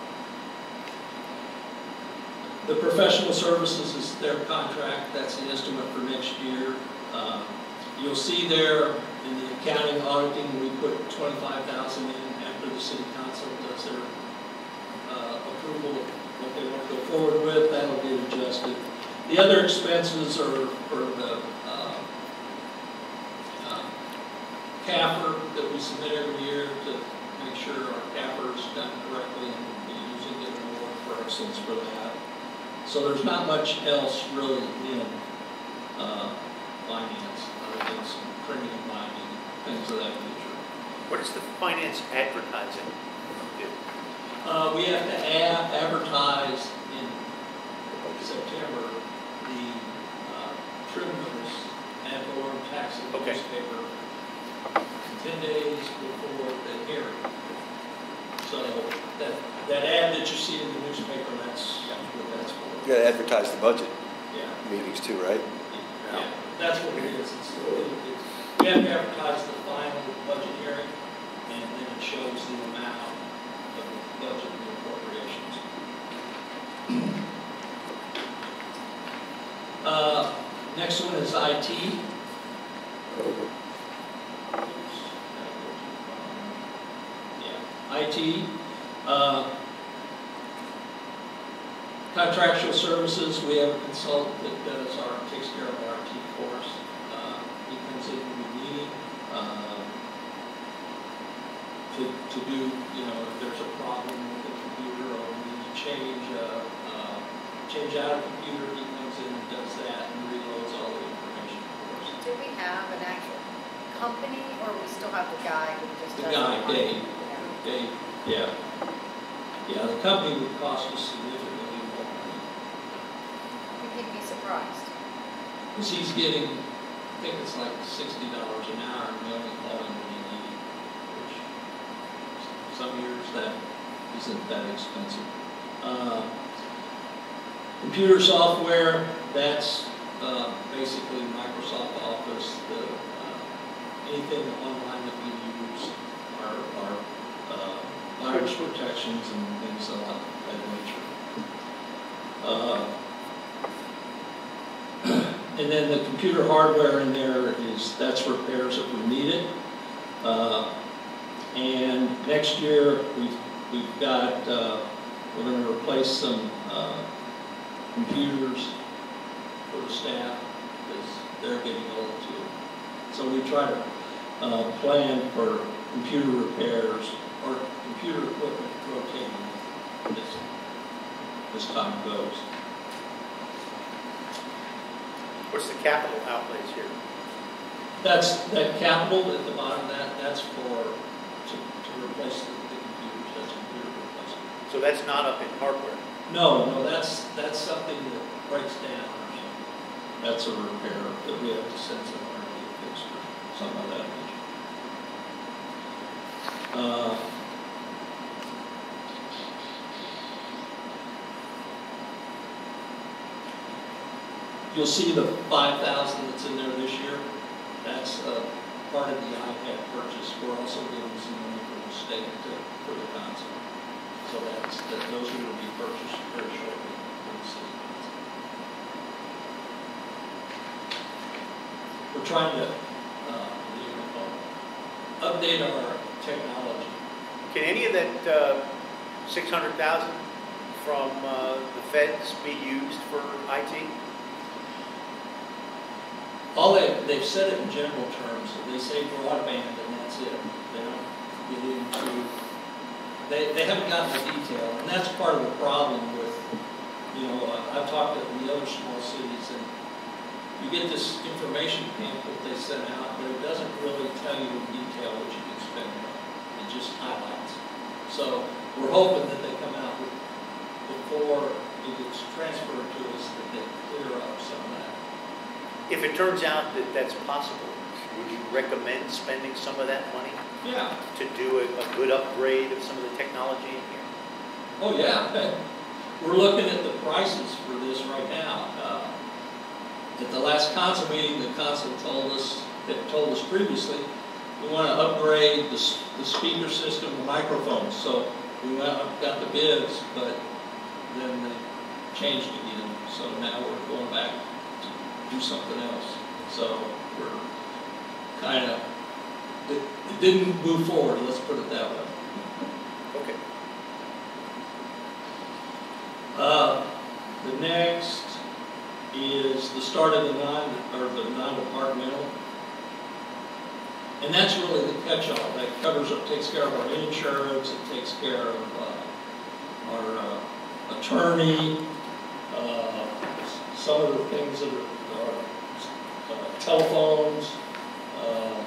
The professional services is their contract. That's the estimate for next year. Uh, You'll see there in the accounting auditing, we put twenty-five thousand in after the city council does their uh, approval of what they want to go forward with. That'll get adjusted. The other expenses are for the uh, uh, C A F R that we submit every year to make sure our C A F R is done correctly and we're using it in award for excellence for that. So there's not much else really in uh, finance, other than some printing and binding, things of that nature. What does the finance advertising do? Uh, we have to ad advertise in September the uh, trim notice and or tax in the Okay. newspaper ten days before the hearing. So that, that ad that you see in the newspaper, that's what that's for. You gotta advertise the budget Yeah. meetings too, right? Yeah, that's what it is. It's, it's, we have to advertise the final budget hearing, and then it shows the amount of the budget and appropriations. Uh, next one is I T. Yeah, I T. Uh, contractual services, we have a consultant that does our, takes care of our I T for us. Uh, he comes in when we need him uh, to, to do, you know, if there's a problem with the computer or we need to change, uh, uh, change out a computer, he comes in and does that and reloads all the information for us. Do we have an actual company, or we still have the guy who just The does guy, it? Dave. Yeah. Dave, yeah. Yeah, the company would cost us significantly more money. I think he'd be surprised. Because he's getting, I think it's like sixty dollars an hour, and we only call him when we need him, which some years that isn't that expensive. Uh, computer software, that's uh, basically Microsoft Office, the, uh, anything online that we use, our, our uh, virus protections and things of that nature. Uh, and then the computer hardware in there is, that's repairs if we need it. Uh, and next year, we've, we've got, uh, we're going to replace some uh, computers for the staff because they're getting old too. So we try to uh, plan for computer repairs or computer equipment rotating as, as time goes. What's the capital outlays here? That's, that capital at the bottom of that, that's for, to, to replace the, the computers, that's computer replacement. So that's not up in hardware. No, no, that's, that's something that breaks down or something. That's a repair that we have to send somewhere to get fixed or something of that nature. Uh, You'll see the five thousand that's in there this year. That's uh, part of the iPad purchase. We're also getting some money from the state to, for the console. So that's, that, those are going to be purchased very shortly from the city council. We're trying to uh, update our technology. Can any of that uh, six hundred thousand from uh, the feds be used for I T? All they, they've said it in general terms. They say broadband and that's it. They don't get into, they, they haven't gotten the detail. And that's part of the problem with, you know, uh, I've talked to the other small cities and you get this information pamphlet they send out, but it doesn't really tell you in detail what you can spend it on. It just highlights. So we're hoping that they come out with, before it gets transferred to us, that they clear up some of that. If it turns out that that's possible, would you recommend spending some of that money Yeah. to do a, a good upgrade of some of the technology in here? Oh, yeah. We're looking at the prices for this right now. Uh, at the last council meeting, the council told us, that told us previously, we want to upgrade the, the speaker system, the microphones. So we went up, got the bids, but then they changed again. So now we're going back to do something else. So we're kind of, it, it didn't move forward, let's put it that way. Okay. Uh, the next is the start of the non, or the non-departmental. And that's really the catch-all. That covers up, takes care of our insurance, it takes care of uh, our uh, attorney, uh, some of the things that are, are uh, telephones. Uh,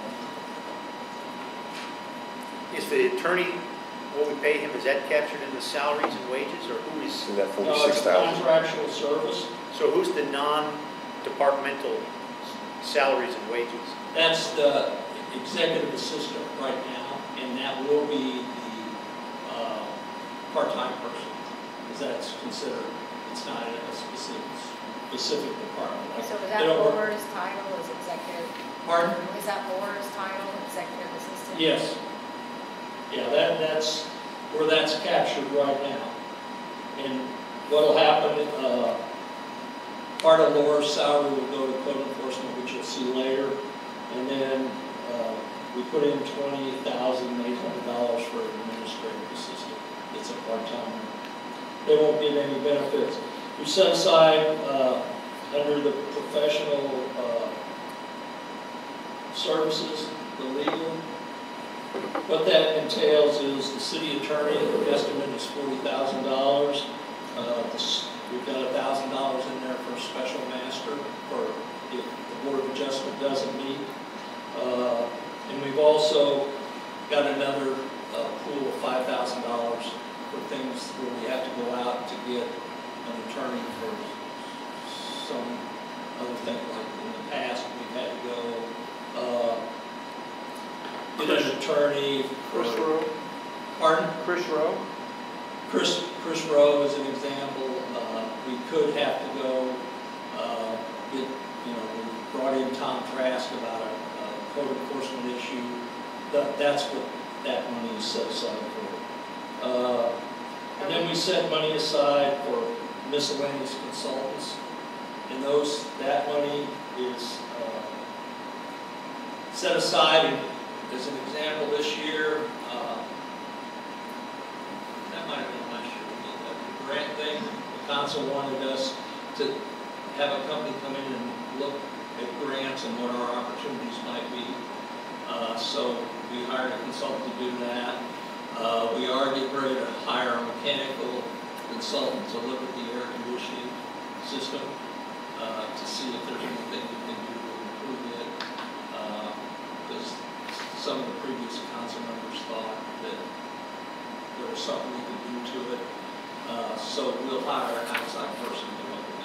Is the attorney, what we pay him, is that captured in the salaries and wages, or who is? Isn't that uh, forty-six thousand? contractual service. So who's the non-departmental salaries and wages? That's the executive assistant right now, and that will be the uh, part-time person, because that's considered, it's not in a specific, specific department. Like, So is they that don't work- Laura's title as executive? Pardon? Is that Laura's title, executive assistant? Yes. Yeah, that, that's where that's captured right now. And what'll happen, uh, part of Laura's salary will go to code enforcement, which you'll see later. And then uh, we put in twenty thousand eight hundred dollars for an administrative assistant. It's a part-time. They won't get any benefits. We set aside uh, under the professional uh, services, the legal. What that entails is the city attorney, the estimate is forty thousand dollars. Uh, we've got one thousand dollars in there for a special master for if the Board of Adjustment doesn't meet. Uh, and we've also got another uh, pool of five thousand dollars for things where we have to go out to get an attorney for some other thing. Like in the past, we've had to go uh, get an attorney. Chris for, Rowe? Pardon? Chris Rowe? Chris, Chris Rowe is an example. Uh, we could have to go uh, get, you know, we brought in Tom Trask about a, a code enforcement issue. That, that's what that money is set aside for. Uh, and then we set money aside for miscellaneous consultants. And those, that money is uh, set aside in, as an example this year. Uh, that might have been last year. The grant thing, the council wanted us to have a company come in and look at grants and what our opportunities might be. Uh, so we hired a consultant to do that. Uh, we are getting ready to hire a mechanical consultant to look at the air conditioning system uh, to see if there's anything we can do to improve it. Because uh, some of the previous council members thought that there was something we could do to it. Uh, so we'll hire an outside person to look at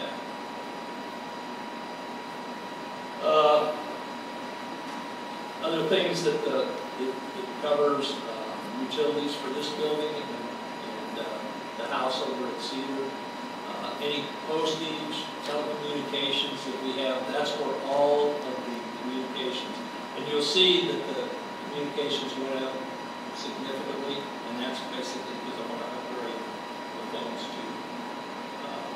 that. Uh, other things that the, it, it covers, uh, utilities for this building and, and uh, the house over at Cedar. Uh, any postage, telecommunications that we have, that's where all of the communications. And you'll see that the communications went up significantly, and that's basically because I want to upgrade the phones to. Uh,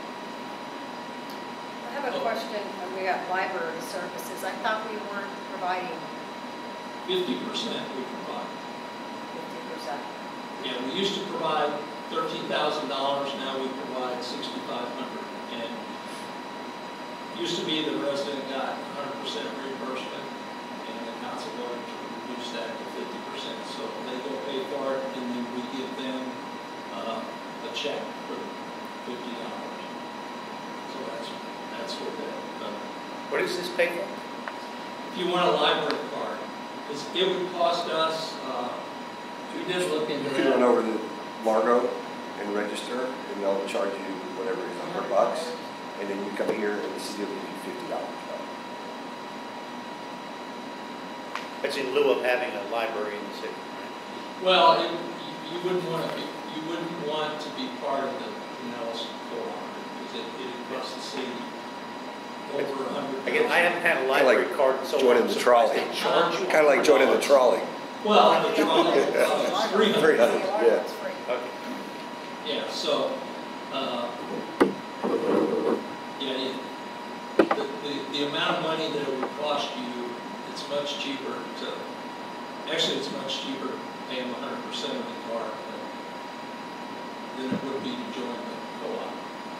I have a oh. question. We got library services. I thought we weren't providing fifty percent we provide. fifty percent. Yeah, we used to provide thirteen thousand dollars, now we provide sixty-five hundred dollars. And it used to be the resident got one hundred percent reimbursement, and the council wanted to reduce that to fifty percent. So they go pay for it, and then we give them uh, a check for fifty dollars. So that's, that's what that, uh, What does this pay for? if you want a library card, because it would cost us, uh, we did look into You can run that. over to Largo and register, and they'll charge you whatever it is, a hundred bucks, and then you come here and the city will give you fifty dollars. That's in lieu of having a library in the city, right? Well, it, you, you wouldn't want to be, you wouldn't want to be part of the Pinellas Cooperative, because it, it costs the city over a hundred. Again, I haven't had a Kinda like library card in so long. joining the I'm trolley. surprised they charge you. Kind of like joining the trolley. Well, the trolley, uh, three Three hundred. hundred, yeah. It's free. Okay. Yeah, so, uh, yeah, you, the, the, the amount of money that it would cost you, it's much cheaper to, actually it's much cheaper to pay them one hundred percent of the card than it would be to join the co-op.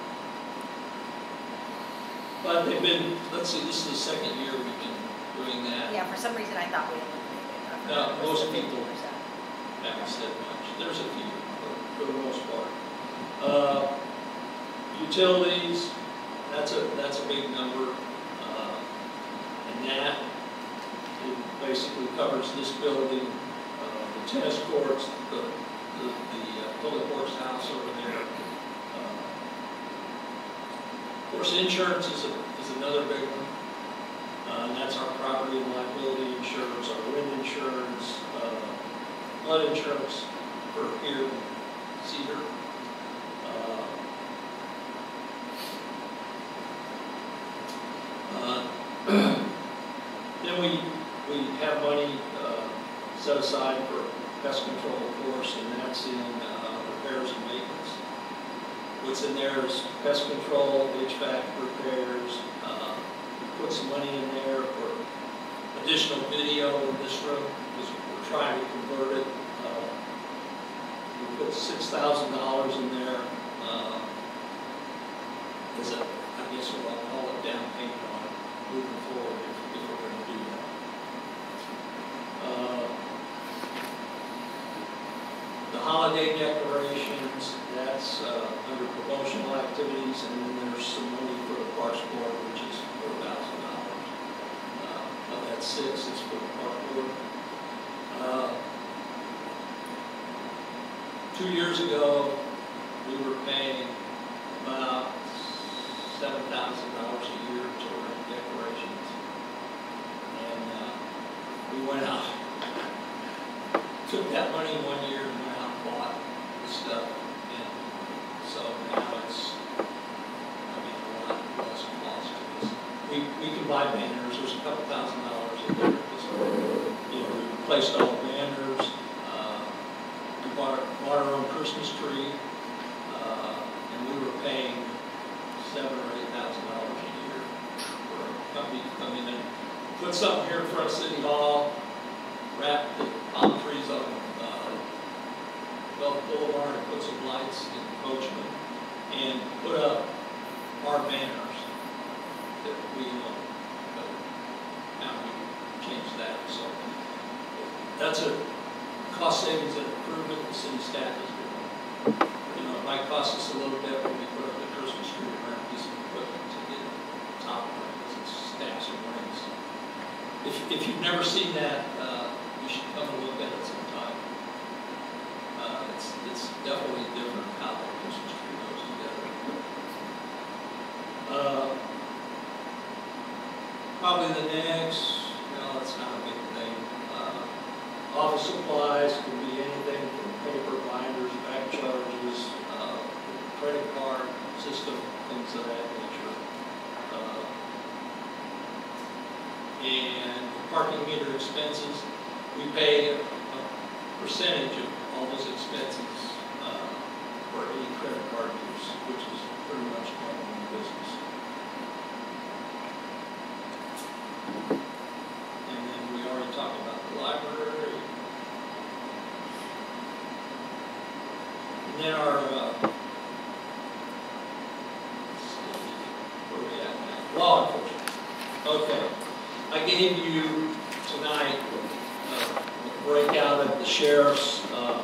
But they've been, let's see, this is the second year we've been doing that. Yeah, for some reason I thought we eliminated that. No, most people- fifty percent. Haven't said much. There's a few, but for the most part. Uh, utilities, that's a that's a big number, uh, and that it basically covers this building, uh, the tennis courts, the the, the uh, public works house over there. Uh, of course, insurance is a, is another big one. Uh, and that's our property and liability insurance, our wind insurance, uh, flood insurance for here in Cedar. Uh, uh, then we we have money uh, set aside for pest control, of course, and that's in uh, repairs and maintenance. What's in there is pest control, H V A C repairs. Uh, we put some money in there for additional video in this room because we're trying to convert it. Uh, we put six thousand dollars in there uh, as a, I guess what I'll call it, down payment on it moving forward if, if we're going to do that. Uh, the holiday decorations, that's uh, under promotional activities, and then there's some money for the Parks Board, which is four thousand dollars. Uh, of that six is for the Park Board. Uh, two years ago, we were paying about seven thousand dollars a year to rent decorations. And uh, we went out, took that money one year and went out and bought the stuff. And so now it's, I mean, a lot less cost to us. We, we can buy banners. There's a couple thousand dollars in there. You know, we replaced all the banners. Uh, we bought, bought our own Christmas tree. Uh, and we were paying seven or eight thousand dollars a year for a company to come in and put something here in front of City Hall, wrap the palm trees on uh, Gulf Boulevard, and put some lights in Coachman, and put up our banners that we own. But now we changed that, so that's a cost savings and improvement the city staff is doing. You know, it might cost us a little bit when we put up the Christmas tree and rent a piece of equipment to get it top of it because it's stacks of rings. If, if you've never seen that, uh, you should come and look at it sometime. Uh, it's, it's definitely different how the Christmas tree goes together. Uh, probably the next, no, that's not a big thing. Uh, office supplies can be anything from paper, binders, back charges, uh, credit card system, things of that nature. Uh, and parking meter expenses, we pay a, a percentage of all those expenses uh, for any credit card use, which is pretty much normal in business. And then we already talked about the library. And then our, uh, where are we at now? Law enforcement. Okay. I gave you tonight uh, a breakout of the sheriff's uh,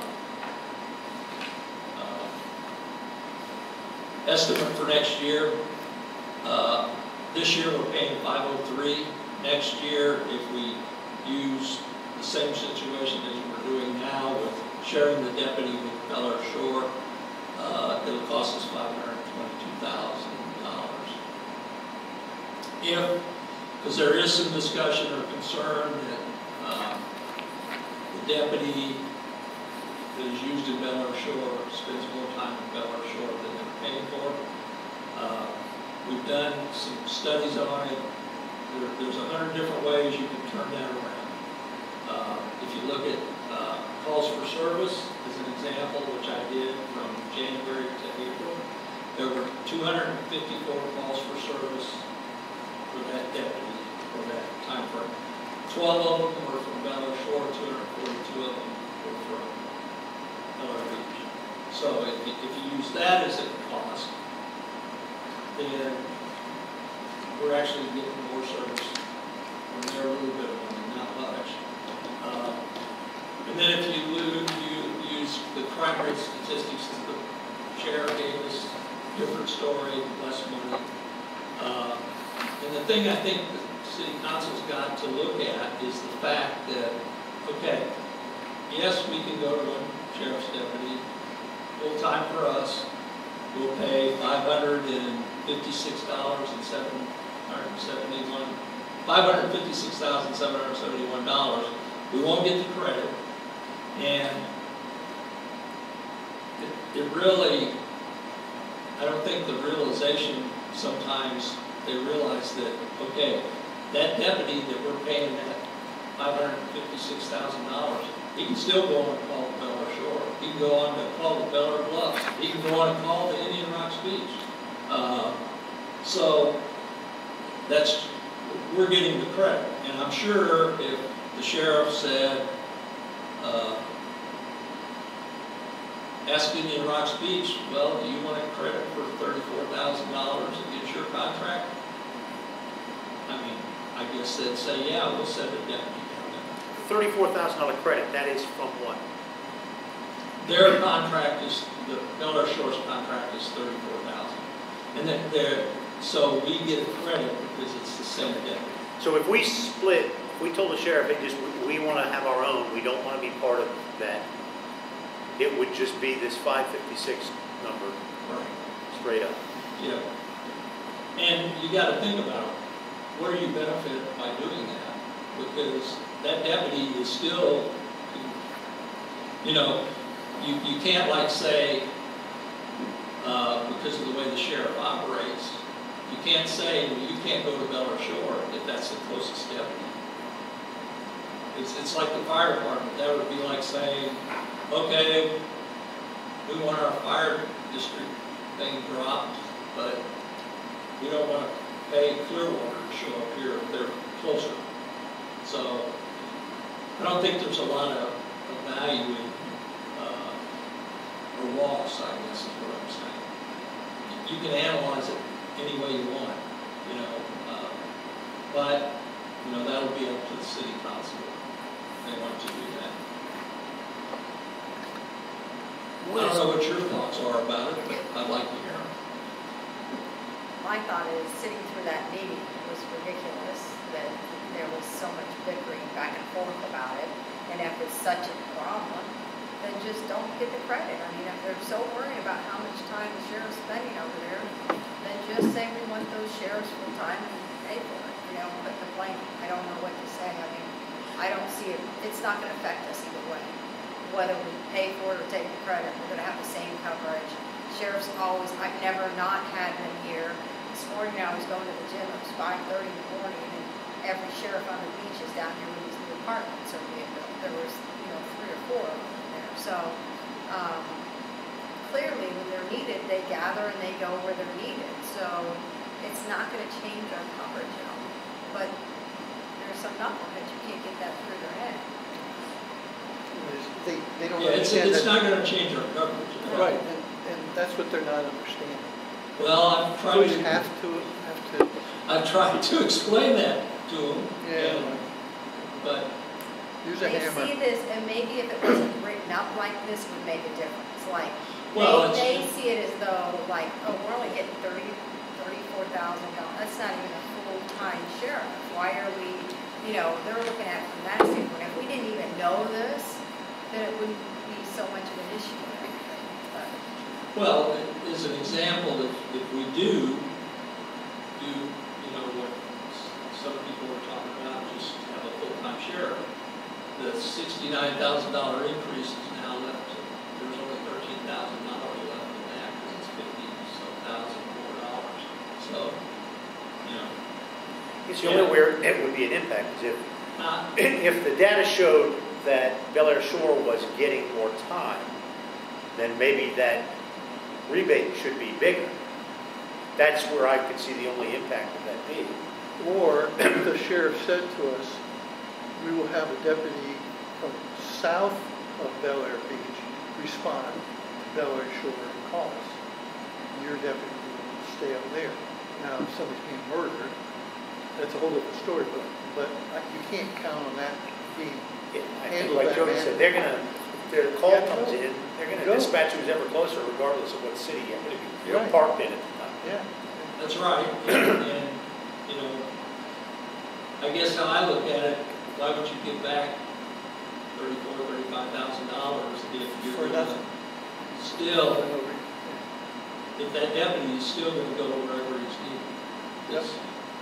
uh, estimate for next year. Uh, this year we're paying five oh three. Next year, if we use the same situation as we're doing now with sharing the deputy with Bel Air Shore, uh, it'll cost us five hundred twenty-two thousand dollars. If Because there is some discussion or concern that uh, the deputy that is used in Bel Air Shore spends more time in Bel Air Shore than they're paying for. Uh, we've done some studies on it. There, there's a hundred different ways you can turn that around. Uh, if you look at uh, calls for service as an example, which I did from January to April, there were two hundred fifty-four calls for service for that deputy for that time frame. twelve of them were from Bel Air Shore, two hundred forty-two of them were from Bel Air Beach. So if, if you use that as a cost, then we're actually getting more service from there, a little bit of money, not much. Uh, and then if you, lose, you use the crime rate statistics that the sheriff gave us, different story, less money. Uh, And the thing I think the city council's got to look at is the fact that, okay, yes, we can go to one sheriff's deputy, full time for us. We'll pay five hundred fifty-six dollars and seven hundred seventy-one, five hundred fifty-six thousand seven hundred seventy-one dollars. We won't get the credit, and it, it really, I don't think the realization sometimes they realize that, okay, that deputy that we're paying that five hundred fifty-six thousand dollars, He can still go on and call the Bel Air Shore. He can go on to call the Bel Air Bluffs. He can go on and call the Indian Rocks Beach. Uh, so that's, we're getting the credit. And I'm sure if the sheriff said, uh, ask Indian Rocks Beach, well, do you want a credit for thirty-four thousand dollars against your contract? I mean, I guess they'd say, yeah, we'll send a deputy down there. thirty-four thousand dollar credit, that is from what? Their contract is, the Bel Air Shore's contract is thirty-four thousand dollars. And then they're, so we get credit because it's the same deputy. So if we split, if we told the sheriff, hey, just, we, we want to have our own, we don't want to be part of that, it would just be this five fifty-six number, Right. straight up. Yeah. And you got to think about it. What do you benefit by doing that? Because that deputy is still, you know, you, you can't like say, uh, because of the way the sheriff operates, you can't say, well, you can't go to Bel Air Shore if that's the closest deputy. It's, it's like the fire department. That would be like saying, okay, we want our fire district thing dropped, but we don't want to pay Clearwater to show up here if they're closer. So I don't think there's a lot of, of value in, uh, or loss, I guess is what I'm saying. You can analyze it any way you want, you know, uh, but, you know, that'll be up to the city council if they want to do that. I don't know what your thoughts are about it, but I'd like to hear them. My thought is, sitting through that meeting was ridiculous, that there was so much bickering back and forth about it, and if it's such a problem, then just don't get the credit. I mean, if they're so worried about how much time the sheriff's spending over there, then just say we want those sheriffs full time and pay for it, you know, quit complaining. I don't know what to say. I mean, I don't see it, it's not gonna affect us either way. Whether we pay for it or take the credit, we're gonna have the same coverage. Sheriff's always, I've never not had them here. This morning I was going to the gym, it was five thirty in the morning, and every sheriff on the beach is down here with these new apartments are being built. There was, you know, three or four of them there. So, um, clearly when they're needed, they gather and they go where they're needed. So, it's not gonna change our coverage at all. But there's some knuckleheads, you can't get that through their head. They, they don't Yeah, it's, understand it's that. not going to change our coverage. Right, and, and that's what they're not understanding. Well, I've tried We to, have to, have to, I've tried to explain that to them. yeah, But, use a They hammer. see this, and maybe if it wasn't written up like this, it would make a difference. Like, Well, they, it's- they see it as though, like, oh, we're only getting thirty, thirty-four thousand dollars. That's not even a full-time sheriff. Why are we, you know, they're looking at it from that standpoint. If we didn't even know this, then it wouldn't be so much of an issue or anything. But well, as an example, if, if we do, do, you know, what s- some people were talking about, just have a full-time sheriff, the sixty-nine thousand dollar increase is now left to, there's only thirteen thousand dollars left in that, because it's fifty some thousand more dollars. So, you know, It's the only where it would be an impact is if, not, if the data showed that Bel Air Shore was getting more time, then maybe that rebate should be bigger. That's where I could see the only impact of that being. Or the sheriff said to us, we will have a deputy from south of Bel Air Beach respond to Bel Air Shore calls. Your deputy will stay up there. Now, if somebody's being murdered, that's a whole different story, but, but you can't count on that being Yeah, I think handled like that Jody manner. said, they're gonna, if their call Yeah, comes go. in, they're gonna Go. dispatch who's ever closer regardless of what city you're gonna be, you're Right. parked in at the time. Yeah. that's right, and, and, you know, I guess how I look at it, why would you give back thirty-four, thirty-five thousand dollars if you're For gonna nothing. still, if that deputy is still gonna go wherever he's needed? Yep. It's,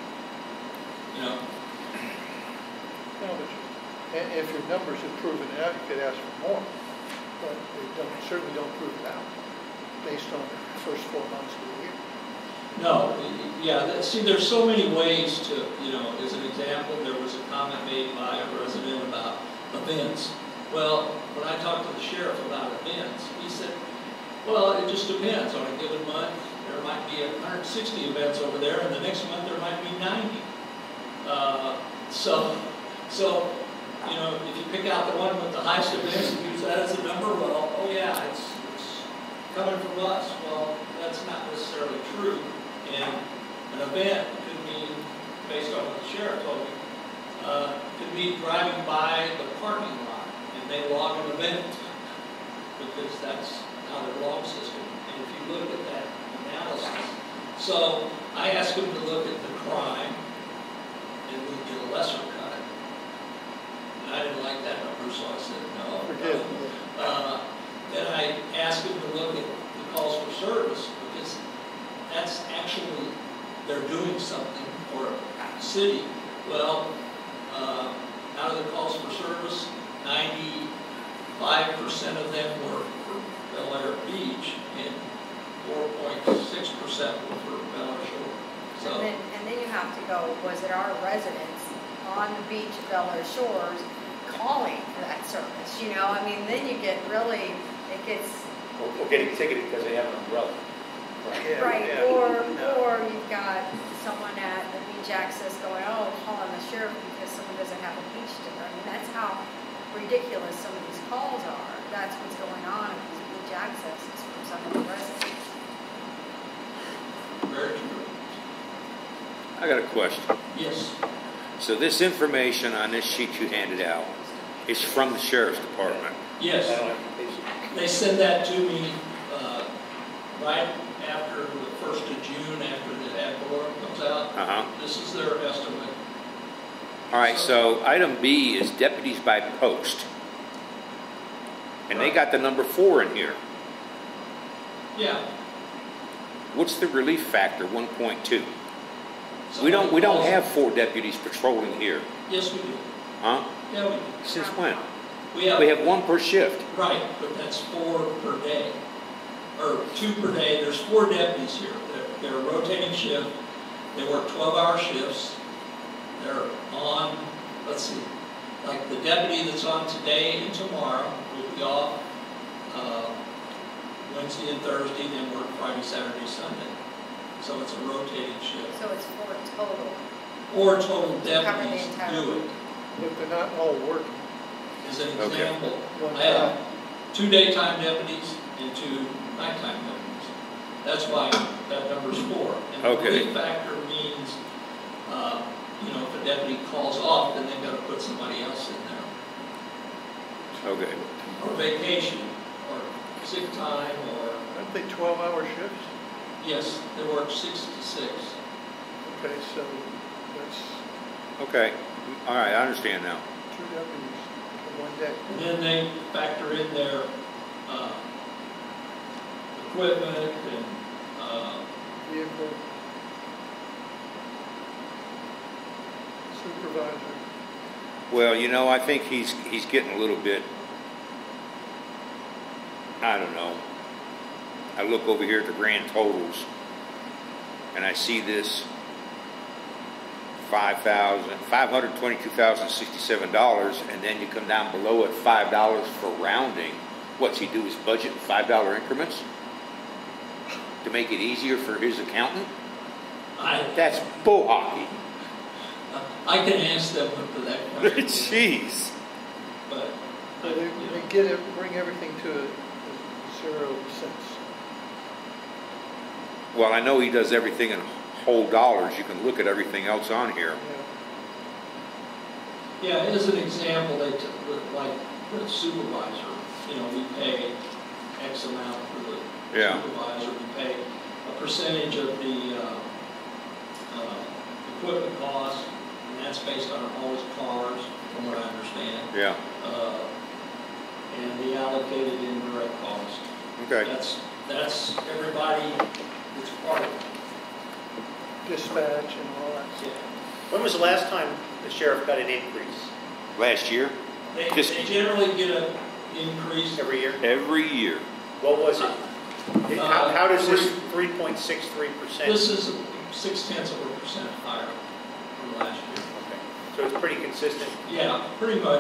you know, No, but you- and if your numbers had proven it out, you could ask for more. But they don't, certainly don't prove it out based on the first four months of the year. no, y- y- yeah, that- see, there's so many ways to, you know, as an example, there was a comment made by a resident about events. Well, when I talked to the sheriff about events, he said, well, it just depends. On a given month, there might be one hundred sixty events over there, and the next month there might be ninety. Uh, so, so, you know, if you pick out the one with the highest events and use that as a number, well, oh yeah, it's, it's coming from us. Well, that's not necessarily true. And an event could mean, based on what the sheriff told me, uh, could be driving by the parking lot and they log an event because that's how their log system. And if you look at that analysis, so I asked him to look at the crime and we get a lesser cut. And I didn't like that number, so I said no. Forget it. Uh, then I asked him to look at the calls for service because that's actually, they're doing something for a city. Well, uh, out of the calls for service, ninety-five percent of them were for Bel Air Beach and four point six percent were for Bel Air Shore. So, And then, and then you have to go, was it our residents on the beach at Bel Air Shores calling for that service? You know, I mean, then you get really, it gets, Or, or getting ticketed because they have an umbrella. Yeah, right, yeah. or, No. or you've got someone at the beach access going, oh, calling the sheriff because someone doesn't have a beach sticker. I mean, that's how ridiculous some of these calls are. That's what's going on with these beach accesses from some of the residents. very true. I got a question. Yes. So this information on this sheet you handed out is from the sheriff's department. Yes. I don't have to pay. They send that to me uh, right after the first of June, after the ad valorem comes out. Uh-huh. This is their estimate. All right, so item B is deputies by post. And they got the number four in here. Yeah. What's the relief factor, one point two? We don't, we don't have four deputies patrolling here, Yes, we do. huh? Yeah, we do. Since when? We have, We have one per shift. right, but that's four per day. Or two per day. There's four deputies here. They're, they're a rotating shift. They work twelve-hour shifts. They're on, let's see, like the deputy that's on today and tomorrow will be off uh, Wednesday and Thursday, then work Friday, Saturday, Sunday. So it's a rotating shift. So it's four total. Or total Cover the deputies entire do it. week. But they're not all working. As an Okay. example, One I have time. two daytime deputies and two nighttime deputies. That's why that number's four. And the Okay. relief factor means, uh, you know, if a deputy calls off, then they've got to put somebody else in there. Okay. Or vacation, or sick time, or, Aren't they twelve-hour shifts? yes, they work six to six. Okay, so that's Okay. All right, I understand now. two deputies for one day. And then they factor in their uh, equipment and uh, Vehicle. Supervisor. Well, you know, I think he's he's getting a little bit, I don't know. I look over here at the grand totals, and I see this five thousand, five hundred twenty-two thousand sixty-seven dollars, and then you come down below at five dollars for rounding. What's he do? His budget in five dollar increments to make it easier for his accountant? I, That's bull hockey. I can ask them for that question. Jeez. But, They, you know, they get it, bring everything to a zero cents. Well, I know he does everything in whole dollars. You can look at everything else on here. Yeah. yeah, as an example, they took, with, like the supervisor, you know, we pay X amount for the Yeah. supervisor. We pay a percentage of the uh, uh, equipment cost, and that's based on all his cars, from what I understand. Yeah. Uh, and the allocated indirect cost. Okay. That's, that's everybody that's part of it. Dispatch and all that Yeah. stuff. When was the last time the sheriff got an increase? Last year? They, This- they generally get an increase. Every year? Every year. What was it? It- How, how does this Uh, three point six three percent? This is six tenths of a percent higher than last year. Okay. So it's pretty consistent. Yeah, pretty much.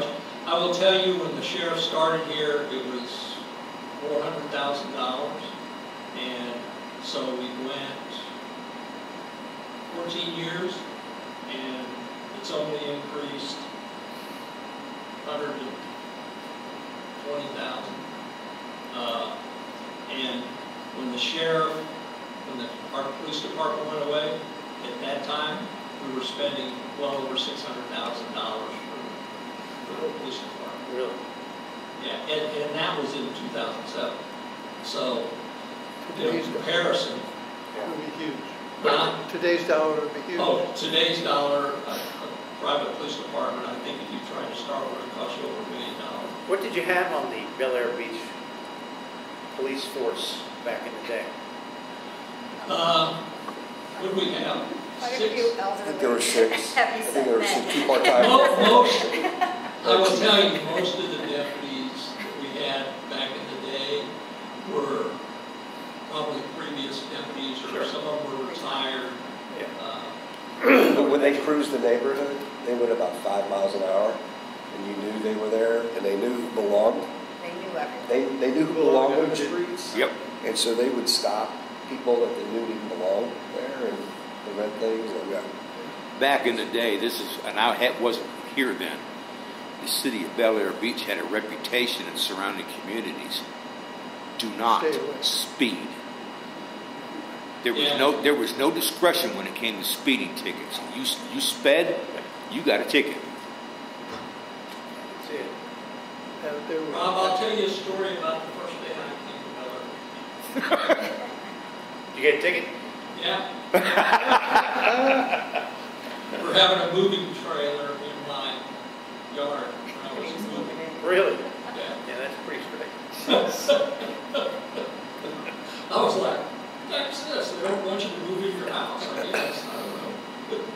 I will tell you, when the sheriff started here, it was four hundred thousand dollars. And so we went fourteen years, and it's only increased one hundred twenty thousand. Uh, and when the sheriff, when the, our police department went away, at that time, we were spending well over six hundred thousand dollars for, for the police department. Really? Yeah, and, and that was in two thousand seven. So, in Today's comparison, It would be huge. Huh? Today's dollar would be huge. oh, today's dollar, a, a private police department, I think if you tried to start one, it cost you over a million dollars. What did you have on the Bel Air Beach police force back in the day? Uh, what do we have? Quite a Six? few I elderly. think there were six. I Heavy think there were set some men. two part-time. Mo- Most, I will tell you, most of the deputies that we had back in the day were probably previous deputies, or Sure. some of them were retired. Yeah. Uh, But when they cruised the neighborhood, they went about five miles an hour, and you knew they were there, and they knew who belonged. They knew everything. They, they knew who belonged on the streets. Yep. And so they would stop people that they knew didn't belong there and prevent things. And, yeah. Back in the day, this is, and I had, wasn't here then, the city of Bel Air Beach had a reputation in surrounding communities. Do not Stay away. speed. There was Yeah. no there was no discretion when it came to speeding tickets. You you sped, you got a ticket. That's it. And there were- Rob, I'll tell you a story about the first day I came to Bel Air. Did you get a ticket? Yeah. We're having a moving trailer in my yard when I was moving. Really? Yeah. Yeah, that's pretty strict. I was like, that's this, they don't want you to move in your house, I guess, I don't know.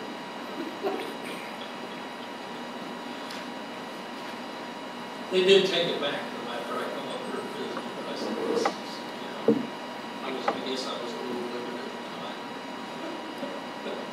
They did take it back from after I come up here and visit, but I said, this is, you know, I was, I guess I was a little limited at the time.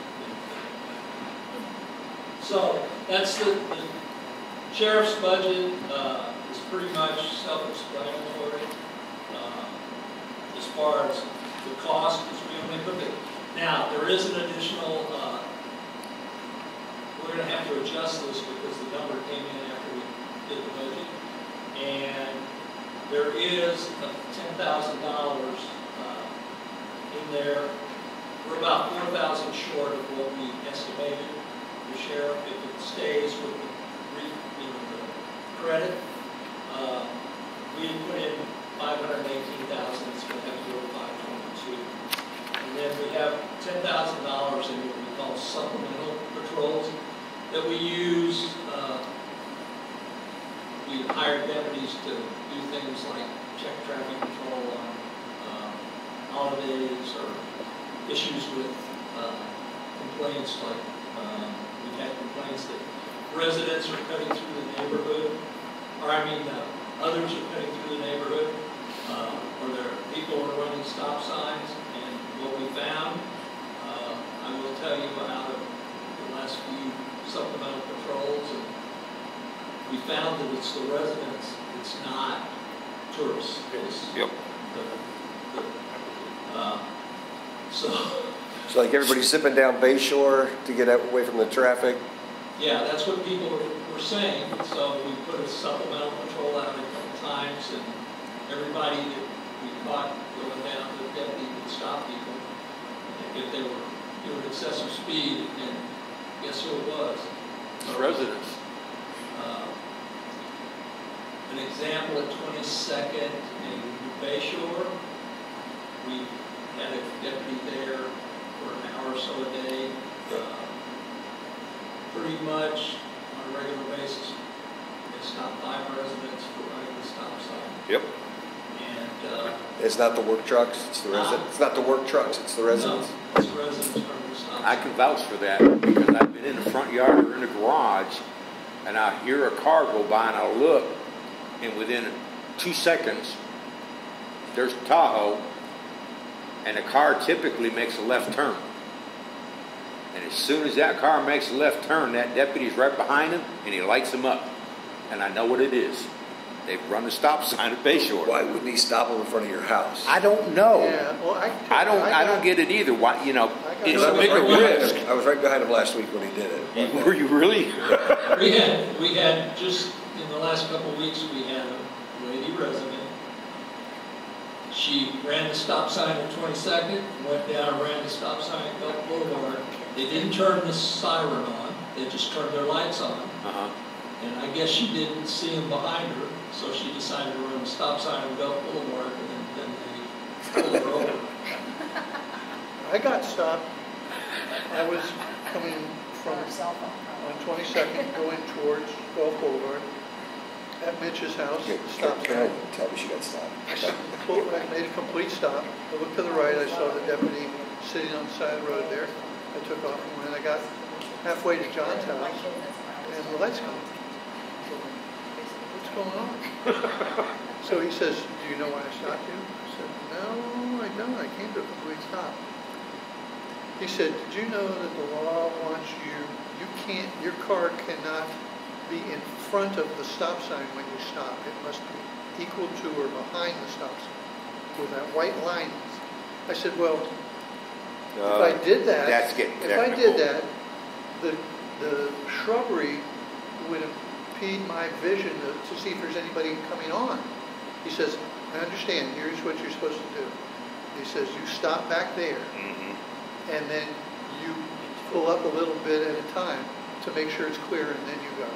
So, that's the, the sheriff's budget, uh, is pretty much self-explanatory. Uh, As far as the cost, because we only put it, now, there is an additional, uh, we're gonna have to adjust this because the number came in after we did the budget. And there is a ten thousand dollars, uh, in there. We're about four thousand short of what we estimated. The sheriff, if it stays with the, re- you know, the credit, uh, we had put in five hundred eighteen thousand, it's gonna have to go to five twenty-two. And then we have ten thousand dollars in what we call supplemental patrols that we use. Uh, we hired deputies to do things like check traffic control on uh, holidays or issues with uh, complaints like uh, we've had complaints that residents are cutting through the neighborhood, or I mean uh, others are cutting through the neighborhood. Uh, or there are people are running stop signs, and what we found, uh, I will tell you out of the last few supplemental patrols, and we found that it's the residents, it's not tourists. It's Yep. the, the, uh, so, So like everybody's zipping down Bay Shore to get away from the traffic. yeah, that's what people were, were saying. So we put a supplemental patrol out a couple times, and everybody that we caught going down to the deputy would stop people if they were doing excessive speed, and guess who it was? It's residents. Uh, An example at twenty-second in Bay Shore, we had a deputy there for an hour or so a day. Uh, Pretty much on a regular basis, they stopped five residents for running the stop sign. Yep. And, uh, It's not the work trucks, it's the residents. It's not the work trucks, it's the residents. no, it's residents running the stop sign. I can vouch for that because I've been in the front yard or in the garage, and I hear a car go by, and I look, and within two seconds, there's Tahoe, and the car typically makes a left turn. And as soon as that car makes a left turn, that deputy's right behind him, and he lights him up. and I know what it is. They run the stop sign at Bay Shore. Why wouldn't he stop him in front of your house? I don't know. Yeah, well, I. I don't. I, got- don't get it either. Why? You know, I got- it's I a was bigger right behind risk. him. I was right behind him last week when he did it. You- Were you really? We had, we had, just in the last couple of weeks, we had a lady resident. She ran the stop sign at twenty-second, went down and ran the stop sign at Gulf Boulevard. They didn't turn the siren on, they just turned their lights on. Uh-huh. And I guess she didn't see him behind her, so she decided to run the stop sign on Gulf Boulevard, and then, then they pulled her over. I got stopped. I was coming from On her cell phone. on twenty-second going towards Gulf Boulevard at Mitch's house, Yeah, stop Karen sign. tell me she got stopped. Pulled- I made a complete stop. I looked to the right, I saw the deputy sitting on the side of the road there. I took off, and when I got halfway to John's house, and the lights come on. What's going on? So he says, do you know why I stopped you? I said, no, I don't. I came to a complete stop. He said, did you know that the law wants you, you can't, your car cannot be in front of the stop sign when you stop. It must be equal to or behind the stop sign, where that white line is. I said, well, if I did that, That's getting if I technical. did that, the, the shrubbery would impede my vision to, to see if there's anybody coming on. He says, I understand, here's what you're supposed to do. He says, you stop back there, Mm-hmm. and then you pull up a little bit at a time to make sure it's clear, and then you go.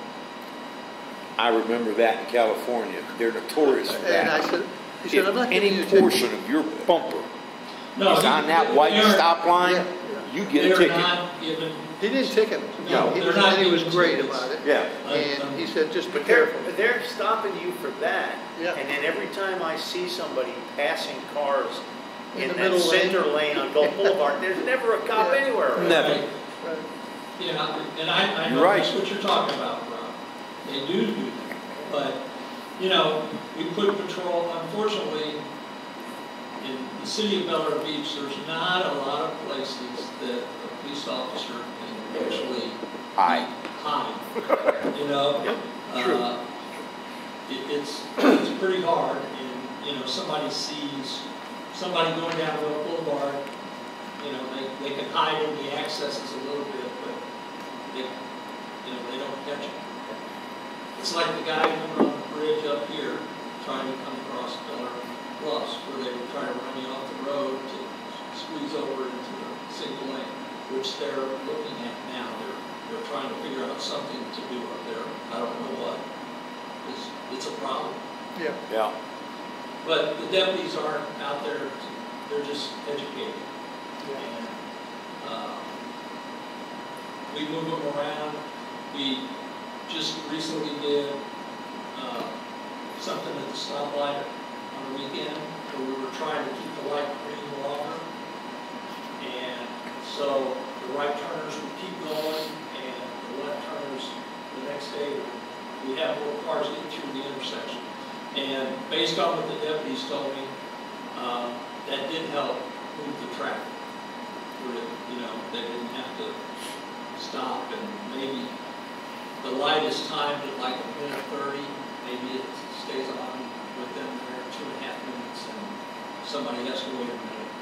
I remember that in California. They're notorious for And I that. said, he said, I'm If not giving you any a ticket. portion of your bumper No, is on that they- white they aren't- stop line, Yeah. you get a They're ticket. not given, He didn't ticket me. No, He they're was, not and he was giving great tickets. about it. Yeah. And he said, just be But they're, careful. they're stopping you for that. Yeah. And then every time I see somebody passing cars In in the that middle lane. center lane on Gulf Boulevard, there's never a cop Yeah. anywhere. around. Never. right? Right. Yeah, and I, I You're know right. that's what you're talking about, Rob. They do do that. But, you know, we put patrol, unfortunately, in the city of Bel Air Beach, there's not a lot of places that a police officer can actually Hi. hide, you know? True. Uh, it, it's, it's pretty hard, and, you know, somebody sees somebody going down the boulevard, you know, they, they can hide in the accesses a little bit, but they, you know, they don't catch it. It's like the guy coming on the bridge up here, trying to come across Bel Air Bluffs, where they were trying to run you off the road to squeeze over into the single lane, which they're looking at now. They're, they're trying to figure out something to do up there. I don't know what. It's, it's a problem. Yeah. Yeah. But the deputies aren't out there, to, they're just educated. And, uh, we move them around. We just recently did, uh, something at the stoplight on the weekend where we were trying to keep the light green longer. And so the right turners would keep going and the left turners the next day, we have more cars get through the intersection. And based on what the deputies told me, uh, that did help move the traffic. Where, you know, they didn't have to stop, and maybe the light is timed at like a minute thirty, maybe it stays on with them there two and a half minutes, and somebody has to wait a minute.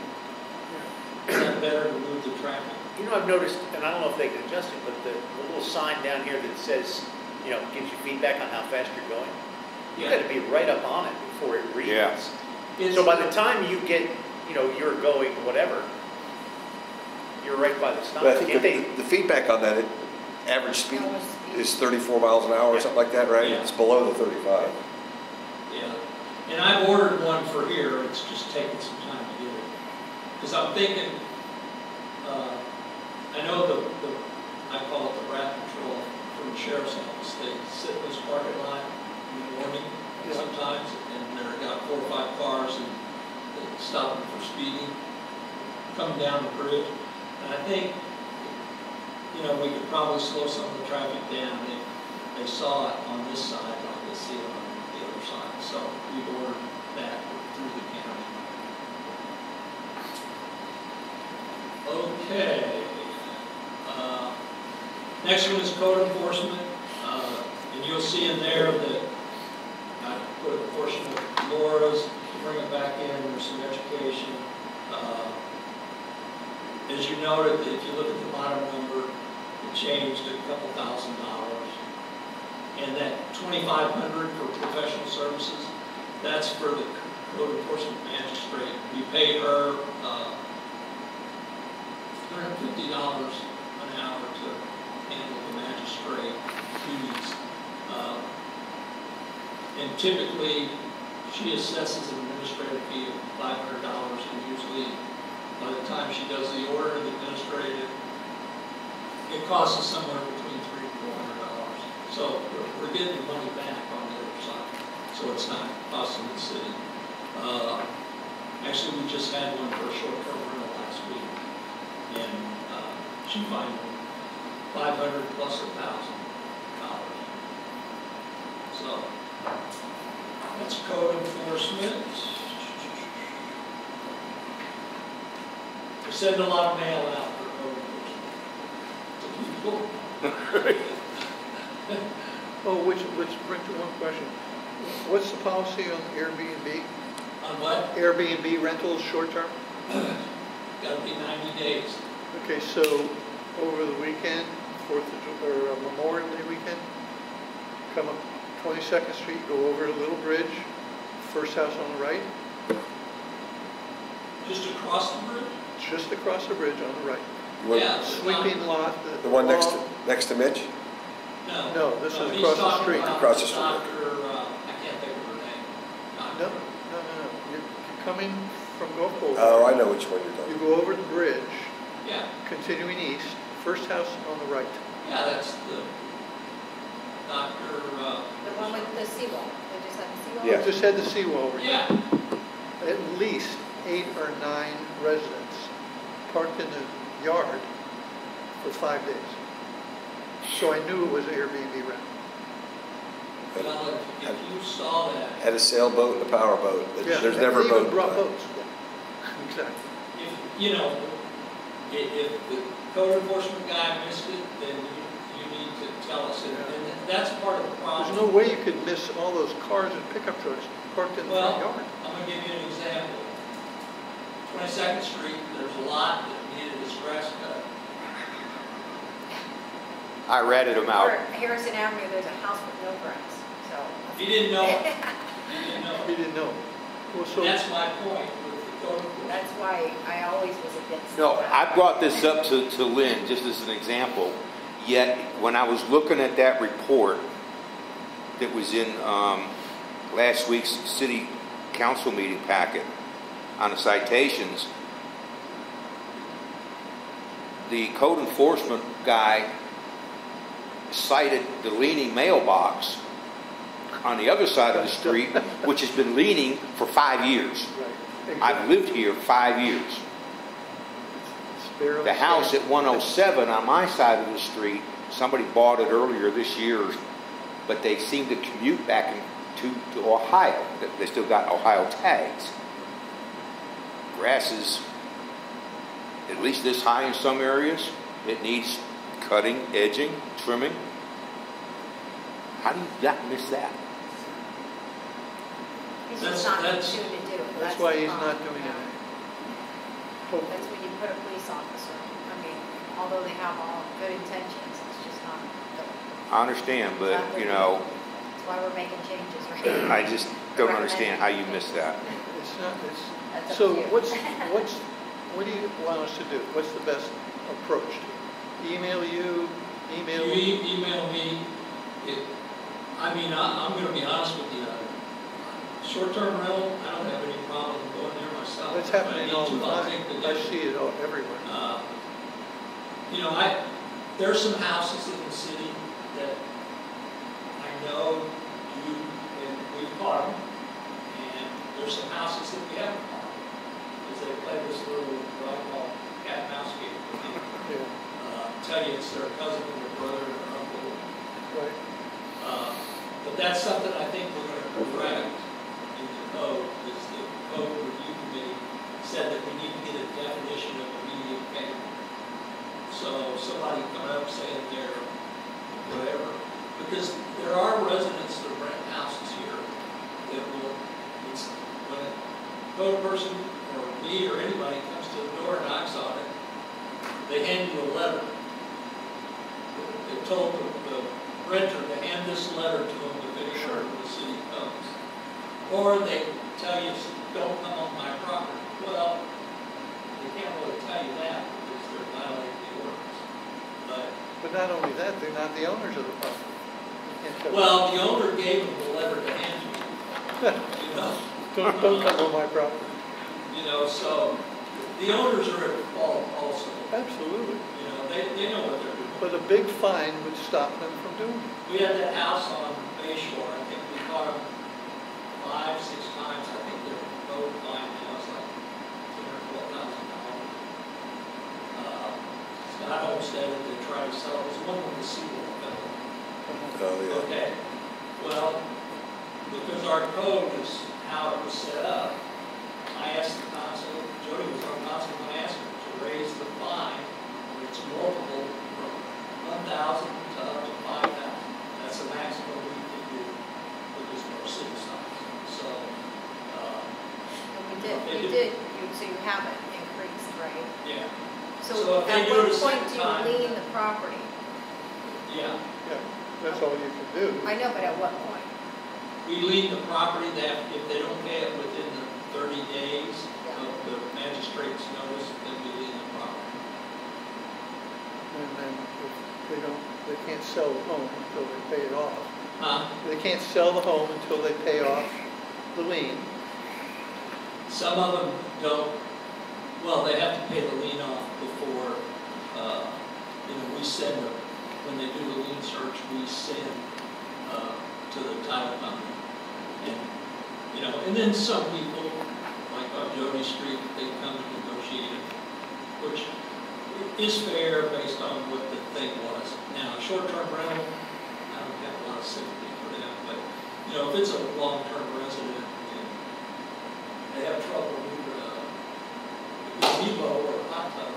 Is that better to move the traffic? You know, I've noticed, and I don't know if they can adjust it, but the, the little sign down here that says, you know, gives you feedback on how fast you're going. You Yeah. got to be right up on it before it reads. Yeah. Is- So by the time you get, you know, you're going whatever, you're right by the stop. But I think Can't the, they? the feedback on that, it, average speed is thirty-four miles an hour or something like that, right? Yeah. It's below the thirty-five. Yeah, and I've ordered one for here, it's just taking some time to get it. Because I'm thinking, uh, I know the, the, I call it the rat patrol from the sheriff's office. They sit in this parking lot in the morning Yeah. sometimes, and they've got four or five cars, and they stop them for speeding, coming down the bridge. And I think, you know, we could probably slow some of the traffic down if they saw it on this side like they see it on the other side. So we've ordered that through the county. Okay. Uh, next one is code enforcement. Uh, And you'll see in there that I put a portion of Laura's to bring it back in, there's some education. Uh, As you noted, if you look at the bottom number, it changed a couple thousand dollars. And that twenty-five hundred for professional services, that's for the code enforcement magistrate. We pay her uh, two hundred fifty dollars an hour to handle the magistrate duties. Uh, and typically, she assesses an administrative fee of five hundred dollars, and usually by the time she does the order, the administrative, it costs us somewhere between three and four hundred dollars. So we're, we're getting the money back on the other side. So it's not costing the city. Uh, actually, we just had one for a short-term rental last week, and uh, she fined five hundred plus a thousand dollars. So that's code enforcement. We send a lot of mail out for code enforcement to people. Oh, which, let's bring to one question. What's the policy on Airbnb? On what? Airbnb rentals, short-term? Got to be ninety days. Okay, so over the weekend, Fourth of Ju- or uh, Memorial Day weekend, come up twenty-second Street, go over a little bridge, first house on the right, Just across the bridge? just across the bridge on the right. You want- Yeah. Sweeping lot. The one next to, next to Mitch? No. No, this is he's across the talking street. about Across the street. Doctor, uh, I can't think of her name. No, Doctor- no, no, no. You're you're coming from Gulf Boulevard. Oh, I know which one you're You talking go over the bridge, Yeah, continuing east, first house on the right. yeah, that's the Doctor, uh. The one with the seawall, they just had the seawall? Yeah. Just had the seawall over there. Yeah, At least eight or nine residents parked in the yard for five days. So I knew it was Airbnb rental. well, if, if you saw that, Had a sailboat and a powerboat. Yeah, There's they never a even boat. brought boats. Yeah. Exactly. if, you know, if, if the code enforcement guy missed it, then you, you need to tell us, and, and that's part of the problem. There's no way you could miss all those cars and pickup trucks parked in the front Well, yard. I'm gonna give you an example. twenty-second Street, there's a lot that needed its grass cut. I ratted them out. Or Harrison Avenue, there's a house with no grass, so. If you didn't know it, you didn't know He it. didn't know. Well, so, That's my point with the code enforcement. That's why I always was against. No, that. I brought this up to, to Lynn just as an example, yet when I was looking at that report that was in um, last week's city council meeting packet on the citations, the code enforcement guy cited the leaning mailbox on the other side of the street, which has been leaning for five years. right. I've lived here five years. It's barely The house safe. at one oh seven on my side of the street, somebody bought it earlier this year, but they seem to commute back to, to Ohio. They still got Ohio tags. Grass is at least this high in some areas. It needs cutting, edging, trimming. How do you not miss that? He's That's- just not in that's- tune to do it. That's the why he's problem, not doing yeah. it. That's when you put a police officer, I mean, although they have all good intentions, it's just not, the- I understand, not but their you know, people. That's why we're making changes, right? I just don't understand how you miss that. It's not, it's, That's up so to you. what's, what's, what do you want us to do? What's the best approach? Email you, email? You e- email me, it, I mean, I, I'm gonna be honest with you, short-term rental, I don't have any problem going there myself. That's If I happening need all to, the I'll time. take the I dip. see it all everywhere. Uh, You know, I, there's some houses in the city that I know do, and we've caught them, and there's some houses that we haven't caught, because they play this little, what I call cat and mouse game. Yeah, Uh, tell you it's their cousin and their brother and their uncle. right. Uh, But that's something I think we're gonna correct in the code, is the code review committee said that we need to get a definition of immediate payment. So somebody coming up saying they're whatever, because there are residents that rent houses here that will, it's, when a code person or me or anybody comes to the door and knocks on it, they hand you a letter. They told the, the renter to hand this letter to them if any sure. of the city comes. Or they tell you, don't come on my property. Well, they can't really tell you that because they're violating the ordinance. But, but not only that, they're not the owners of the property. Well, the owner gave them the letter to hand to you. You know? don't, don't come on my property. You know, so the owners are at fault also. Absolutely. You know, they, they know what they're doing. But a big fine would stop them from doing it. We had that house on Bay Shore. I think we caught them five, six times. I think their road fine now is like ten or twelve thousand dollars. Uh, Scott Homestead, they tried to sell. It was one with the seawall fellow. Oh, yeah. Okay. Well, because our code is how it was set up, I asked the constable, Jody was our constable, and I asked him to raise the fine when it's multiple from one thousand to up to five thousand. That's the maximum we can do with this more city size. So, uh, And we did, we did, you, so you have it increased, right? yeah. So So if they at do what it a point second do you time- lien the property? Yeah. Yeah, that's all you can do. I know, but at what point? We lien the property that if they don't pay it within the thirty days Yeah. of the magistrate's notice, then we lien the property. And then if they don't, they can't sell the home until they pay it off. Huh? They can't sell the home until they pay off the lien. Some of them don't, well, they have to pay the lien off before, uh, you know, we send them, when they do the lien search, we send uh, to the title company. And, you know, and then some people, like on Jody Street, they come and negotiate it, which is fair based on what the thing was. Now, short-term rental, I don't have a lot of sympathy for them, but, you know, if it's a long-term resident and they have trouble with uh, a gazebo or a hot tub,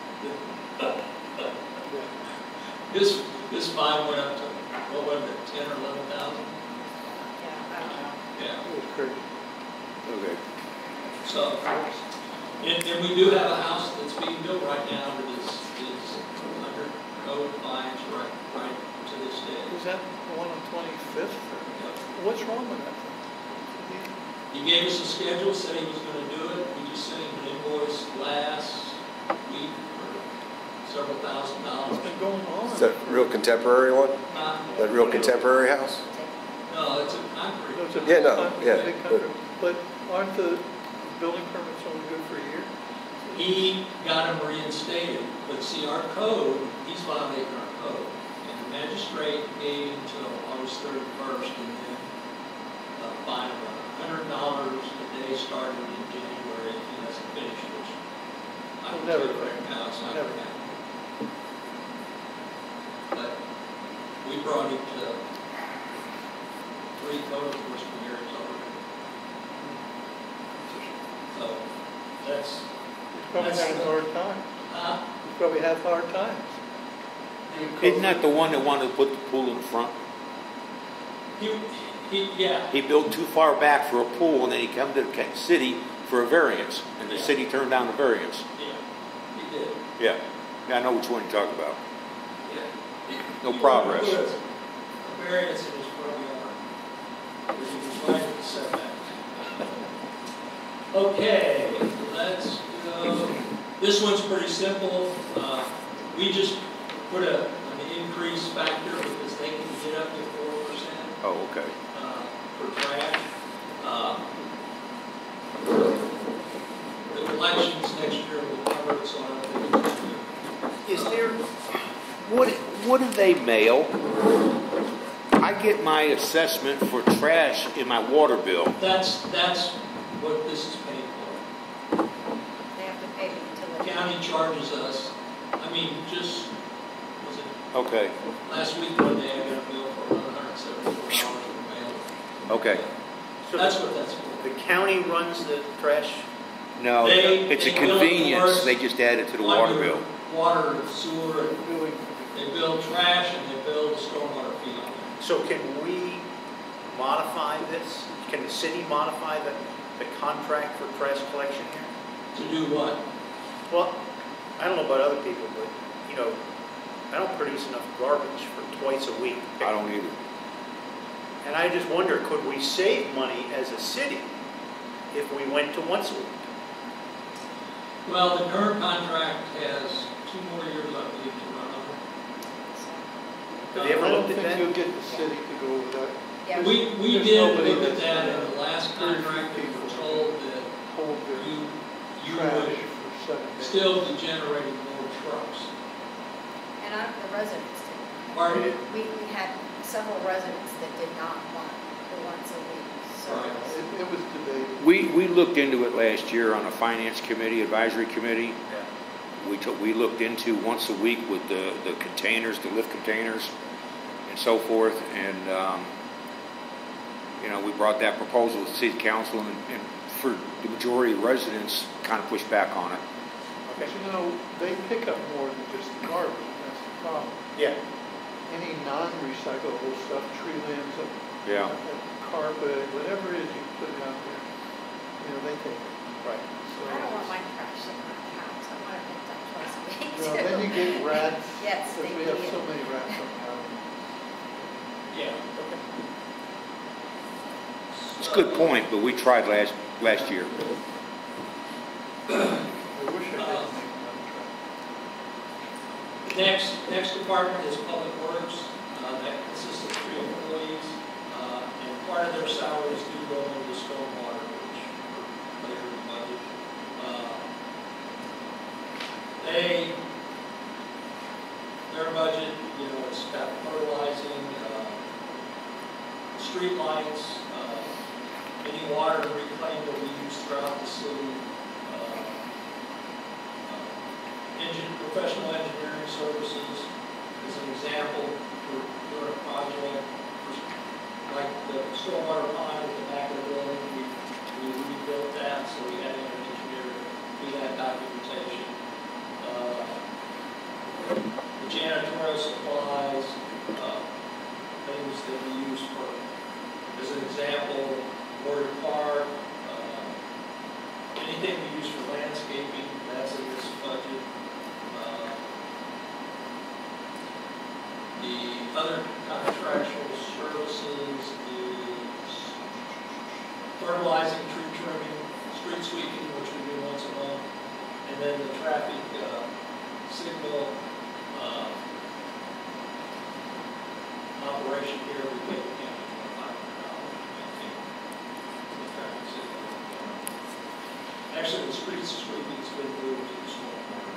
this, this fine went up to, what was it, ten or eleven thousand? Yeah, I don't know. Yeah. It was crazy. Okay. So, and, and we do have a house that's being built right now that is, is under code fines right, right to this day. Was that the one on twenty-fifth? Yep. What's wrong with that? He gave us a schedule, said he was going to do it. We just sent him an invoice last week for several thousand dollars. What's been going on? Is that real contemporary one? Uh, That real contemporary house? no, it's a concrete. No, it's a Yeah, no, big yeah, big but- country. But aren't the building permits only good for a year? He got him reinstated, but see, our code, he's violating our code. And the magistrate gave him until August thirty-first, and then uh, fine him one hundred dollars a day starting in January if he doesn't finish, which I Will can never tell you right now, it's not Never. going to happen. But we brought him to three code enforcement hearings already. So that's, He's probably That's having a the- hard time. uh, He's probably have hard times. Isn't that the one that wanted to put the pool in front? he, he, yeah. He built too far back for a pool, and then he come to the ca- city for a variance, and the Yeah. city turned down the variance. Yeah, he did. Yeah, yeah, I know which one you're talking about. Yeah. No He progress. put A variance in his front yard, which he was right at the setback. Okay, let's go. This one's pretty simple. Uh, we just put a, an increase factor because they can get up to four percent. Oh, okay. Uh, for trash. Uh, The elections next year will cover it, so I don't think it's gonna be- Is there, what, what do they mail? I get my assessment for trash in my water bill. That's, that's what this is paying for. They have to pay the The utility. county charges us, I mean, just, was it Okay, last week one day I got a bill for eleven hundred seventy-four dollars for mail. okay. So That's the- what that's for. The county runs the trash? No, They- it's a they bill convenience, for us they just add it to the water under bill. Water, sewer, Doing they bill trash and they bill the stormwater fee on it. So can we modify this? Can the city modify the, the contract for trash collection here? To do what? Well, I don't know about other people, but, you know, I don't produce enough garbage for twice a week. I don't either. And I just wonder, could we save money as a city if we went to once a week? Well, the current contract has two more years, I believe, to run on. Have you ever I don't looked at think that? you'll get the city to go with that. Yeah, We, we There's did nobody look at that's that in gonna- the last very few contract, we were people told that Hold their you, you trash would for seven days. still be generating more trucks. and I, the residents did. Pardon? We, we had several residents that did not want the once a week service. It, it was debated. We, we looked into it last year on a finance committee, advisory committee. Yeah. We took, we looked into once a week with the, the containers, the lift containers and so forth. And, um, you know, we brought that proposal to the city council, and, and for the majority of residents kind of pushed back on it. But you know, they pick up more than just the garbage, that's the problem. Yeah. Any non-recyclable stuff, tree limbs, a, Yeah. a carpet, whatever it is you put it out there, you know, they take it. Right. So, I don't want my trash in my house, I want it picked up twice a week. well, then you get rats, Yes, because we they have do. so many rats on the island. Yeah. It's a good point, but we tried last, last year. I wish I didn't make another truck. Next, next department is Public Works. Uh, that consists of three employees, uh, and part of their salaries do go into the stormwater, which are later in the budget. Uh, They, their budget, you know, it's got fertilizing, uh, street lights, uh, any water reclaimed that we use throughout the city, uh, uh, engine, professional engineering services. As an example, we're doing a project, like the stormwater pond at the back of the building, we, we rebuilt that, so we had an engineer do that documentation. Uh, the janitorial supplies, uh, things that we use for, as an example, Warrior Park, uh, anything we use for landscaping, that's in this budget. Uh, The other contractual services is fertilizing, tree trimming, street sweeping, which we do once a month, and then the traffic uh, signal uh, operation here, we pay the county twenty-five hundred dollars to maintain the traffic signal. Actually, the street sweeping's been moved to the stormwater.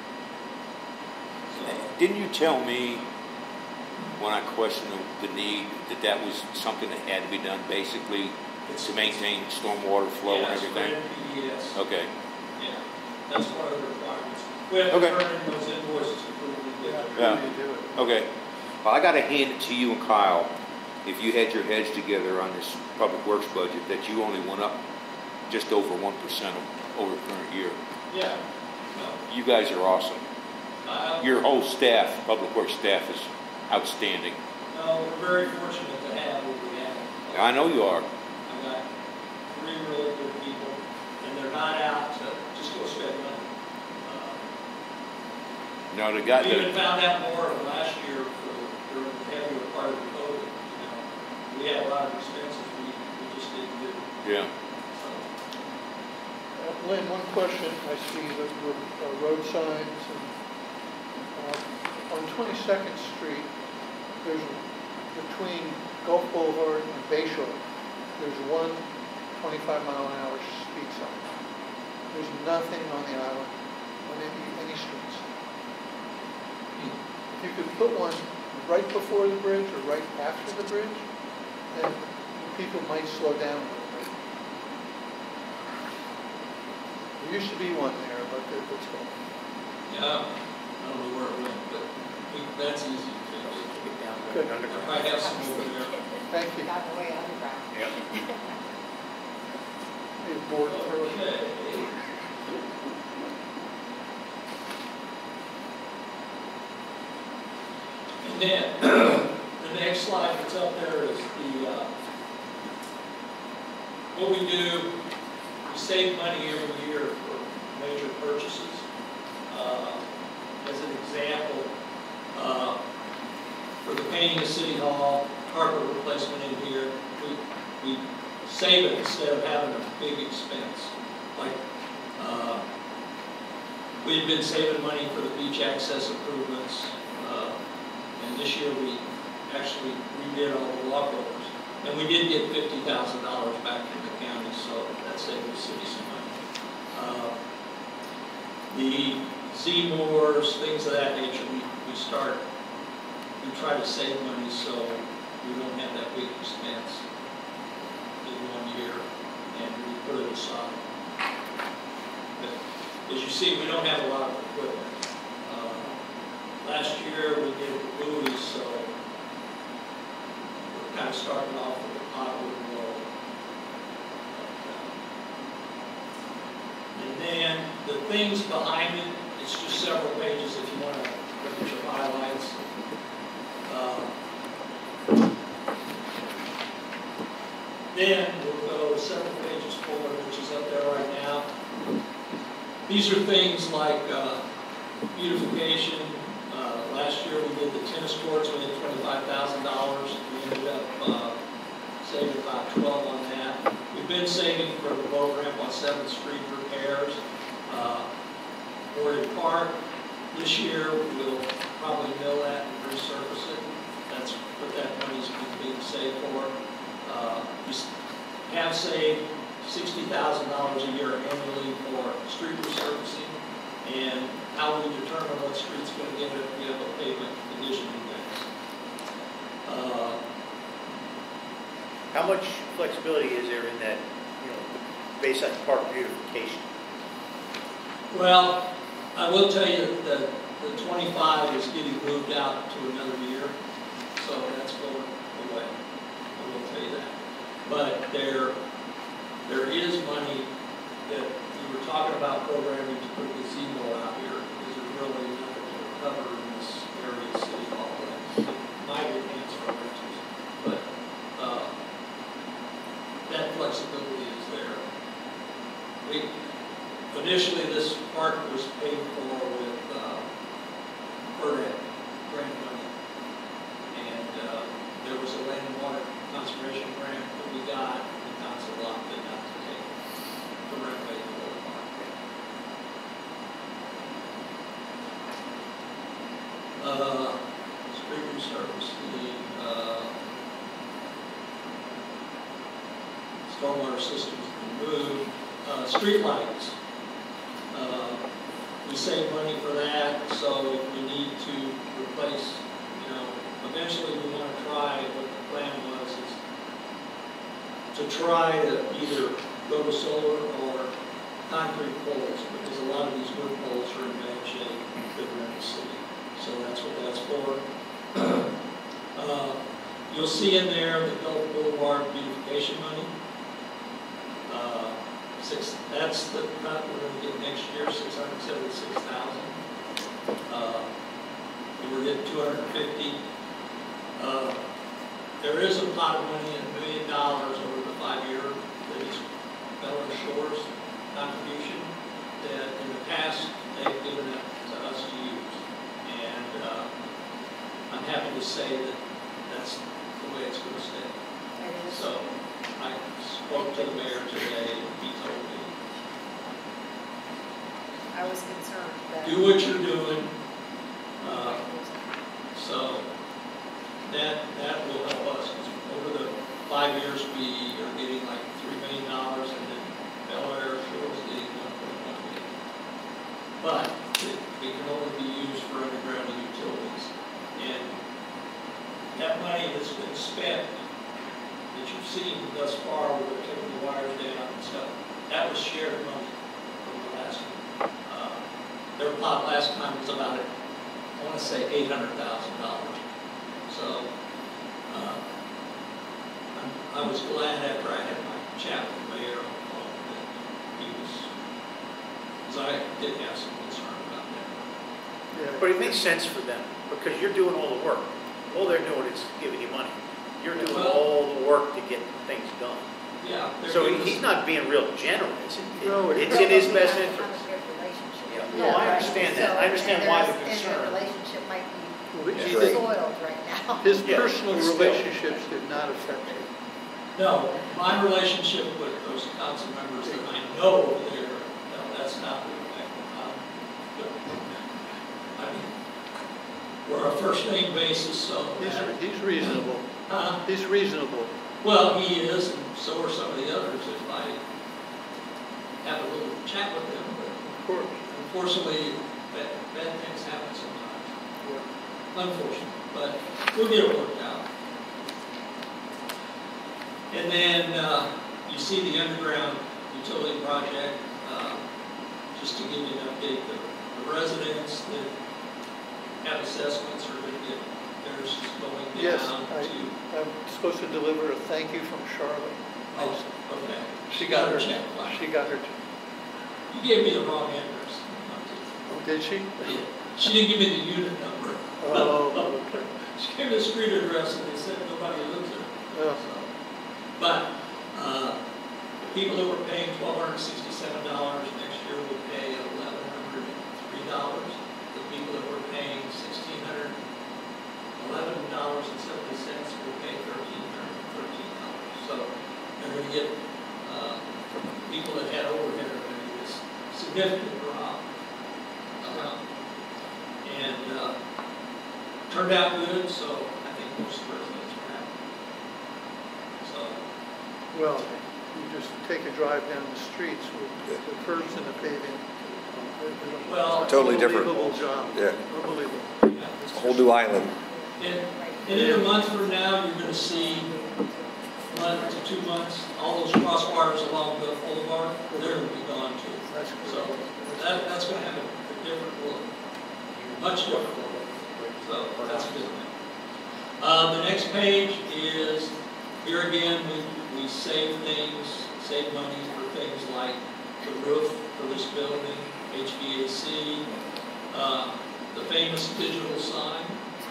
So, Didn't you tell me, when I questioned the need, that that was something that had to be done basically to maintain stormwater flow and yes, everything? P D S. Okay. Yeah, that's one of the requirements. We have to Okay. turn in those invoices to prove we did it. Yeah. How do you do it? Okay. Well, I got to hand it to you and Kyle, if you had your heads together on this public works budget, that you only went up just over one percent over the current year. Yeah, no, You guys are awesome. uh, Your whole staff, public works staff, is outstanding. no, we're very fortunate to have what we have. I know you are. I've got three really good people, and they're not out to just go spend money. Uh, No, they got We even the, found out more of last year for during the heavier part of the COVID, you know. We had a lot of expenses we, we just didn't do. yeah. So, Uh, Lynn, one question, I see the uh, road signs, and, uh, on twenty-second Street, there's, between Gulf Boulevard and Bay Shore, there's one twenty-five mile an hour speed sign. There's nothing on the island, on any, any streets. If you could put one right before the bridge or right after the bridge, then people might slow down a little bit. There used to be one there, but it- it's gone. yeah, I don't know where it went, but we, that's easy to fix. Get down Good. there, I underground. have some over there. Thank you. Got the way underground. Yep. You're bored through it. Okay. And then, the the next slide that's up there is the, uh, what we do, we save money every year for major purchases. Uh, as an example, uh, for the painting of City Hall, carpet replacement in here, we, we save it instead of having a big expense. Like, uh, we've been saving money for the beach access improvements, uh, and this year we actually redid all the walkovers. And we did get fifty thousand dollars back from the county, so that saved the city some money. Uh, the Z-Moors, things of that nature, we, we start, we try to save money so we don't have that big expense in one year, and we put it aside. But as you see, we don't have a lot of equipment. Uh, last year we did the buoys, so we're kind of starting off with a potwood roll. And then the things behind it, it's just several pages if you want to look at your highlights. Uh, then we'll go several pages forward, which is up there right now. These are things like uh, beautification. Uh, last year we did the tennis courts, we had twenty-five thousand dollars. We ended up uh, saving about twelve on that. We've been saving for the boat ramp on seventh street repairs. Uh, Orion Park, this year we'll probably mill that and resurface it. That's what that money's being saved for. Uh, we have saved sixty thousand dollars a year annually for street resurfacing, and how we determine what street's going to get it, we have a pavement conditioning index. Uh, How much flexibility is there in that, you know, Bayside Park beautification? Well, I will tell you that the twenty-five is getting moved out to another year, so that's going away. I will tell you that. But there, there is money that we were talking about programming to put a gazebo out here, because there's really nothing to cover in this area of City Hall. It might enhance our rentals, but uh, that flexibility is there. We, initially, this park was paid for with uh, FERDAP grant money, and uh, there was a land and water conservation grant that we got, and the council locked it out to take to renovate the whole park. Uh, street resurfacing, uh, stormwater systems removed, uh, street lights. Uh, we save money for that, so if we need to replace, you know, eventually we want to try, what the plan was is to try to either go to solar or concrete poles, because a lot of these wood poles are in bad shape that are in the city. So that's what that's for. uh, you'll see in there the Gulf Boulevard beautification money. Uh, Six, that's the cut we're going to get next year, six hundred seventy-six thousand dollars. Uh, and we're getting two hundred fifty. Uh, there is a pot of money, a million dollars over the five year that is Bella Shores contribution that in the past they've given it to us to use. And uh, I'm happy to say that that's the way it's going to stay. So I spoke to the mayor today, and he told me, I was concerned that. do what you're doing. Uh, so that that will help us, because over the five years we are getting like three million dollars, and then Bel Air Shores is getting one point one million. But it, it can only be used for underground utilities, and that money has been spent that you've seen thus far, where they're taking the wires down and stuff. That was shared money from the last one. Uh, their pot last time was about, I want to say, eight hundred thousand dollars. So uh, I, I was glad after I had my chat with the mayor on the phone that he was, because I did have some concern about that. Yeah, But it makes sense for them, because you're doing all the work. All they're doing is giving you money. You're doing Well- all the work to get things done. Yeah. they're So giving he- he's us- not being real generous. It- No, It's it's- in his Well, best we have interest. a good relationship. Yeah. Yeah, No, I right. understand that. So, I understand and why the there's- concern. And the relationship might be Well, he Right. did- soiled right now. His Yeah, personal but still. relationships did not affect it. No, my relationship with those council members that I know over there, no, that's not the effect. Um, I mean, we're a first name basis, so. He's, he's reasonable. Uh, He's reasonable. Well, he is, and so are some of the others, if I have a little chat with them, but Of course. unfortunately, bad, bad things happen sometimes. Unfortunately, but we'll get it worked out. And then, uh, you see the underground utility project, uh, just to give you an update, the, the residents that have assessments are gonna get theirs going Yes, down I- to. I'm supposed to deliver a thank you from Charlotte. Oh, okay. She got her, check. Fine. she got her, You gave me the wrong address. oh, did she? Yeah. She didn't give me the unit number. Oh, okay. She gave me the street address and they said nobody lives there. Oh, So, But, uh, people that were paying twelve hundred sixty-seven dollars next year will pay eleven hundred three dollars. The people that were paying sixteen hundred eleven dollars and seventy cents will pay thirteen hundred thirteen dollars. So they're gonna get, uh, people that had overhead are gonna get this significant drop. Uh, And, uh, turned out good, so I think most residents are happy. So, well, you just take a drive down the streets with the curbs and the paving. Well- Totally different. Unbelievable job. Yeah, Unbelievable. yeah. it's a whole new island. And, and in a month from now, you're gonna see, one to two months, all those cross wires along the boulevard, they're gonna be gone too. That's So, good. that, that's gonna have a a different look, much different look. So, that's a good thing. Uh, the next page is, here again, we, we save things, save money for things like the roof for this building, H V A C, uh, the famous digital sign.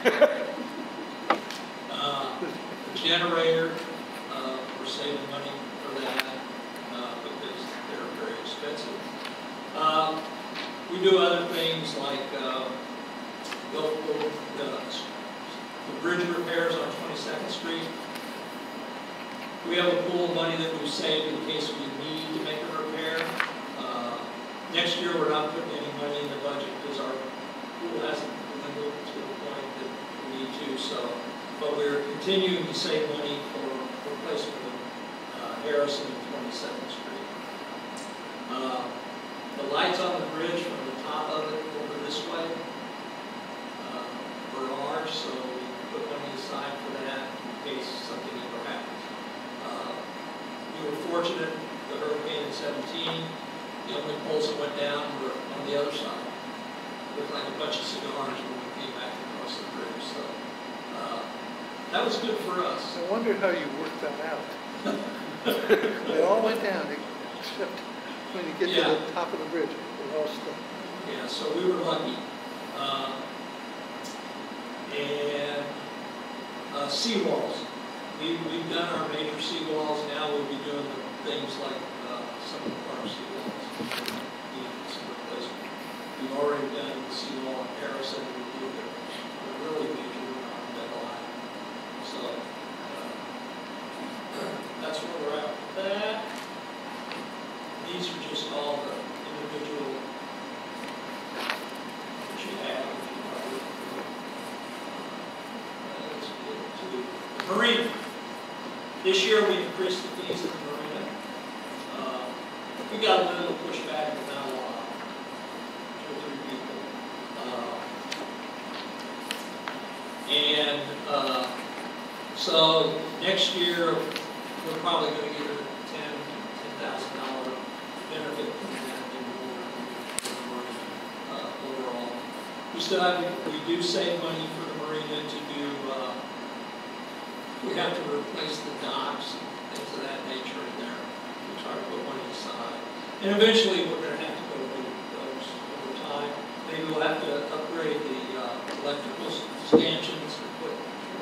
Uh, the generator, uh, we're saving money for that, uh, because they're very expensive. Uh, we do other things like, uh, the, the, the bridge repairs on twenty-second Street. We have a pool of money that we've saved in case we need to make a repair. Uh, next year, we're not putting any money in the budget because our pool hasn't dwindled to the point that we need to, so. But we're continuing to save money for replacement of uh, Harrison and twenty-second Street. Uh, the lights on the bridge from the top of it over this way uh, are ours, so we put money aside for that in case something ever happens. Uh, we were fortunate, the hurricane in seventeen, the only poles that went down were on the other side. It looked like a bunch of cigars when we came back across the bridge, so. Uh, That was good for us. I wonder how you worked that out. They all went down, except when you get to Yeah. the top of the bridge, they all stuck. Yeah, so we were lucky. Uh, and uh, seawalls. We, we've done our major seawalls. Now we'll be doing the things like uh, some of our seawalls. We need some replacement. We've already done the seawall in Harrison. We did the, the really major one on Bell Island. So uh, that's where we're at with that. These are just all the individual that you have. Uh, let's get to the marina. This year we increased the fees at the marina. Uh, we got a little pushback, but not a lot. Two or three people. Uh, and uh, so next year we're probably going to get a ten thousand dollar benefit from that in the marina uh, overall. We still have, we do save money for the marina to do, uh, we have to replace the docks and things of that nature in there. We try to put money aside. And eventually we're going to have to go do those over time. Maybe we'll have to upgrade the uh, electrical stanchions and put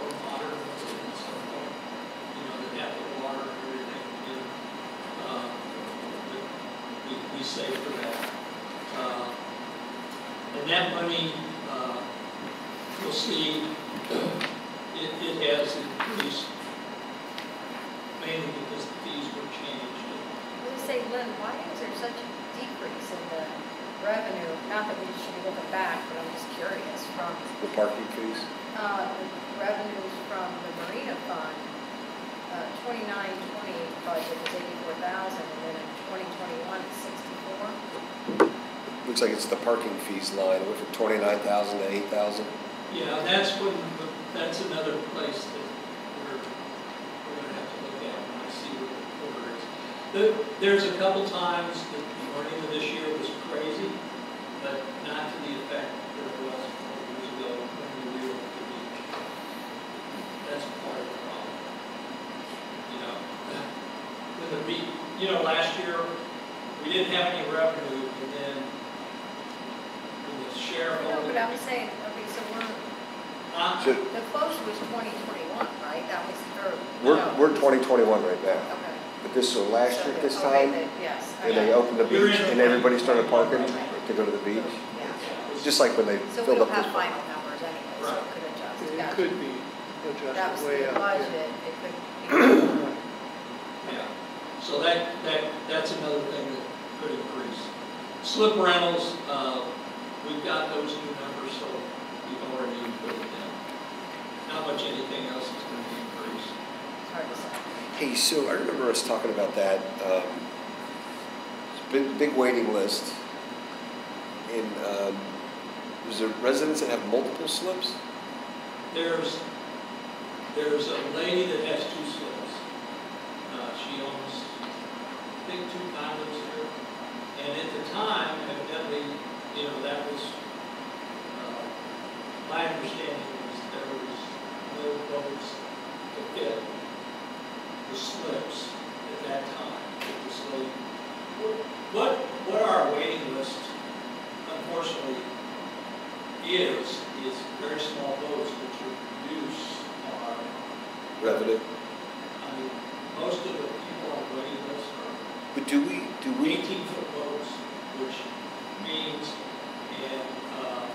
The parking fees? Uh, the revenues from the Marina Fund, uh, twenty-nine twenty budget is eighty-four thousand, and then in twenty twenty-one it's sixty-four. Looks like it's the parking fees line. It went from twenty-nine thousand to eight thousand. Yeah, that's when, the- that's another place that we're, we're gonna have to look at when I see what the order is. The- There's a couple times that the Marina this year was crazy, but not to the effect that it was four years ago when we were at the beach. That's part of the problem. You know, when the beach, you know, last year, we didn't have any revenue, and then when the sheriff. No, but I'm saying, okay, so we're, Uh, So the close was twenty twenty-one, right? That was, or, we're, no. we're twenty twenty-one right now. Okay. But this was last year at this Okay, time, then, yes. and they okay. opened the You're beach in and the- everybody started parking to go to the beach. Yeah. Just like when they So we filled don't up have this. final numbers anyway, so it could adjust. It Gotcha. could be That was adjusted way the up. budget, it could be. Yeah, so that, that, that's another thing that could increase. Slip rentals, uh, we've got those new numbers, so we've already put it down. Not much anything else is going to be increased. It's hard to say. Hey, so I remember us talking about that, um, big, big waiting list. And, um, is there residents that have multiple slips? There's, there's a lady that has two slips. Uh, she owns, I think, two condos here. And at the time, evidently, you know, that was, uh, my understanding was there was no boats to fit the slips at that time. It was like, what, what our waiting list, unfortunately, is, is very small boats which would reduce our, Revenue? I mean, most of the people on the waiting list are But do we, do we, eighteen-foot boats, which means, and, um,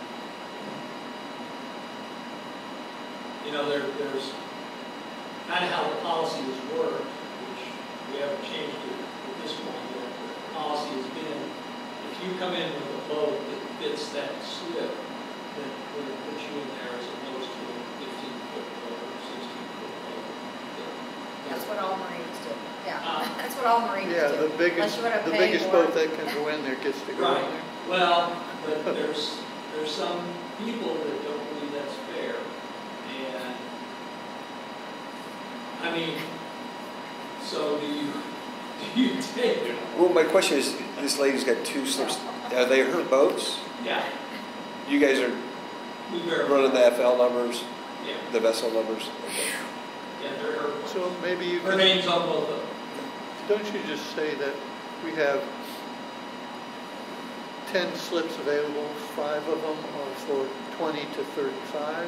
you know, there, there's kind of how the policy has worked, which we haven't changed it at this point yet. The policy has been, if you come in with a boat that fits that slip, then we're going to put you in there as opposed to a fifteen-foot boat or sixteen-foot boat. That's what all Marines do. Yeah, Uh, that's what all Marines do. Yeah, the biggest, Unless you wanna the pay biggest more. boat that can go in there gets to go in Right. there. Well, but there's, there's some people that don't believe that's fair. And, I mean, so do you, do you take it? well, my question is, this lady's got two slips. Are they her boats? Yeah, You guys are we verify. running the F L numbers, Yeah, the vessel numbers? yeah, they're her. So maybe you Her could, name's on both of them. don't you just say that we have ten slips available, five of them are for twenty to thirty-five,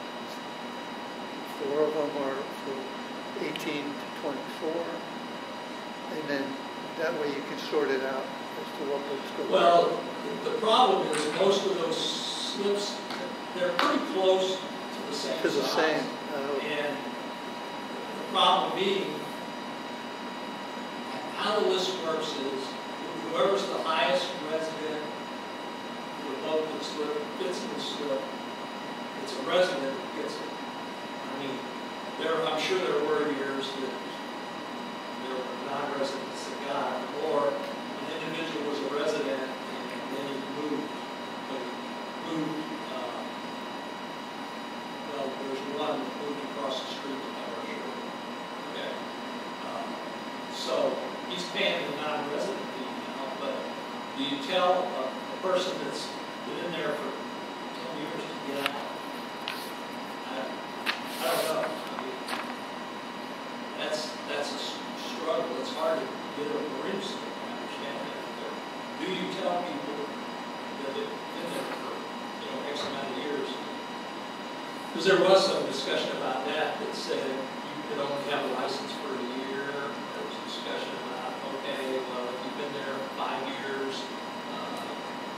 four of them are for eighteen to twenty-four, and then that way you can sort it out as to what boats go where. Well, the problem is most of those slips, they're pretty close to the same To the size. same, uh, And the problem being, how the list works is, whoever's the highest resident, the boat that slip, fits in the slip, it's a resident that gets it. I mean, there, I'm sure there were years that there were non-residents that got it, or an individual was a resident and then he moved, but he moved, uh, well, there's one that moved across the street to Power Shore. Okay. Um, So he's paying the non-resident fee now, but do you tell a, a person that's been in there for ten years to get out? I, I don't know. I mean, that's, that's a s- struggle. It's hard to get a marine slip, I understand that. But do you tell people that they've been there for, you know, X amount of years? Because there was some discussion about that that said you could only have a license for a year. There was discussion about, okay, well, if you've been there five years, uh,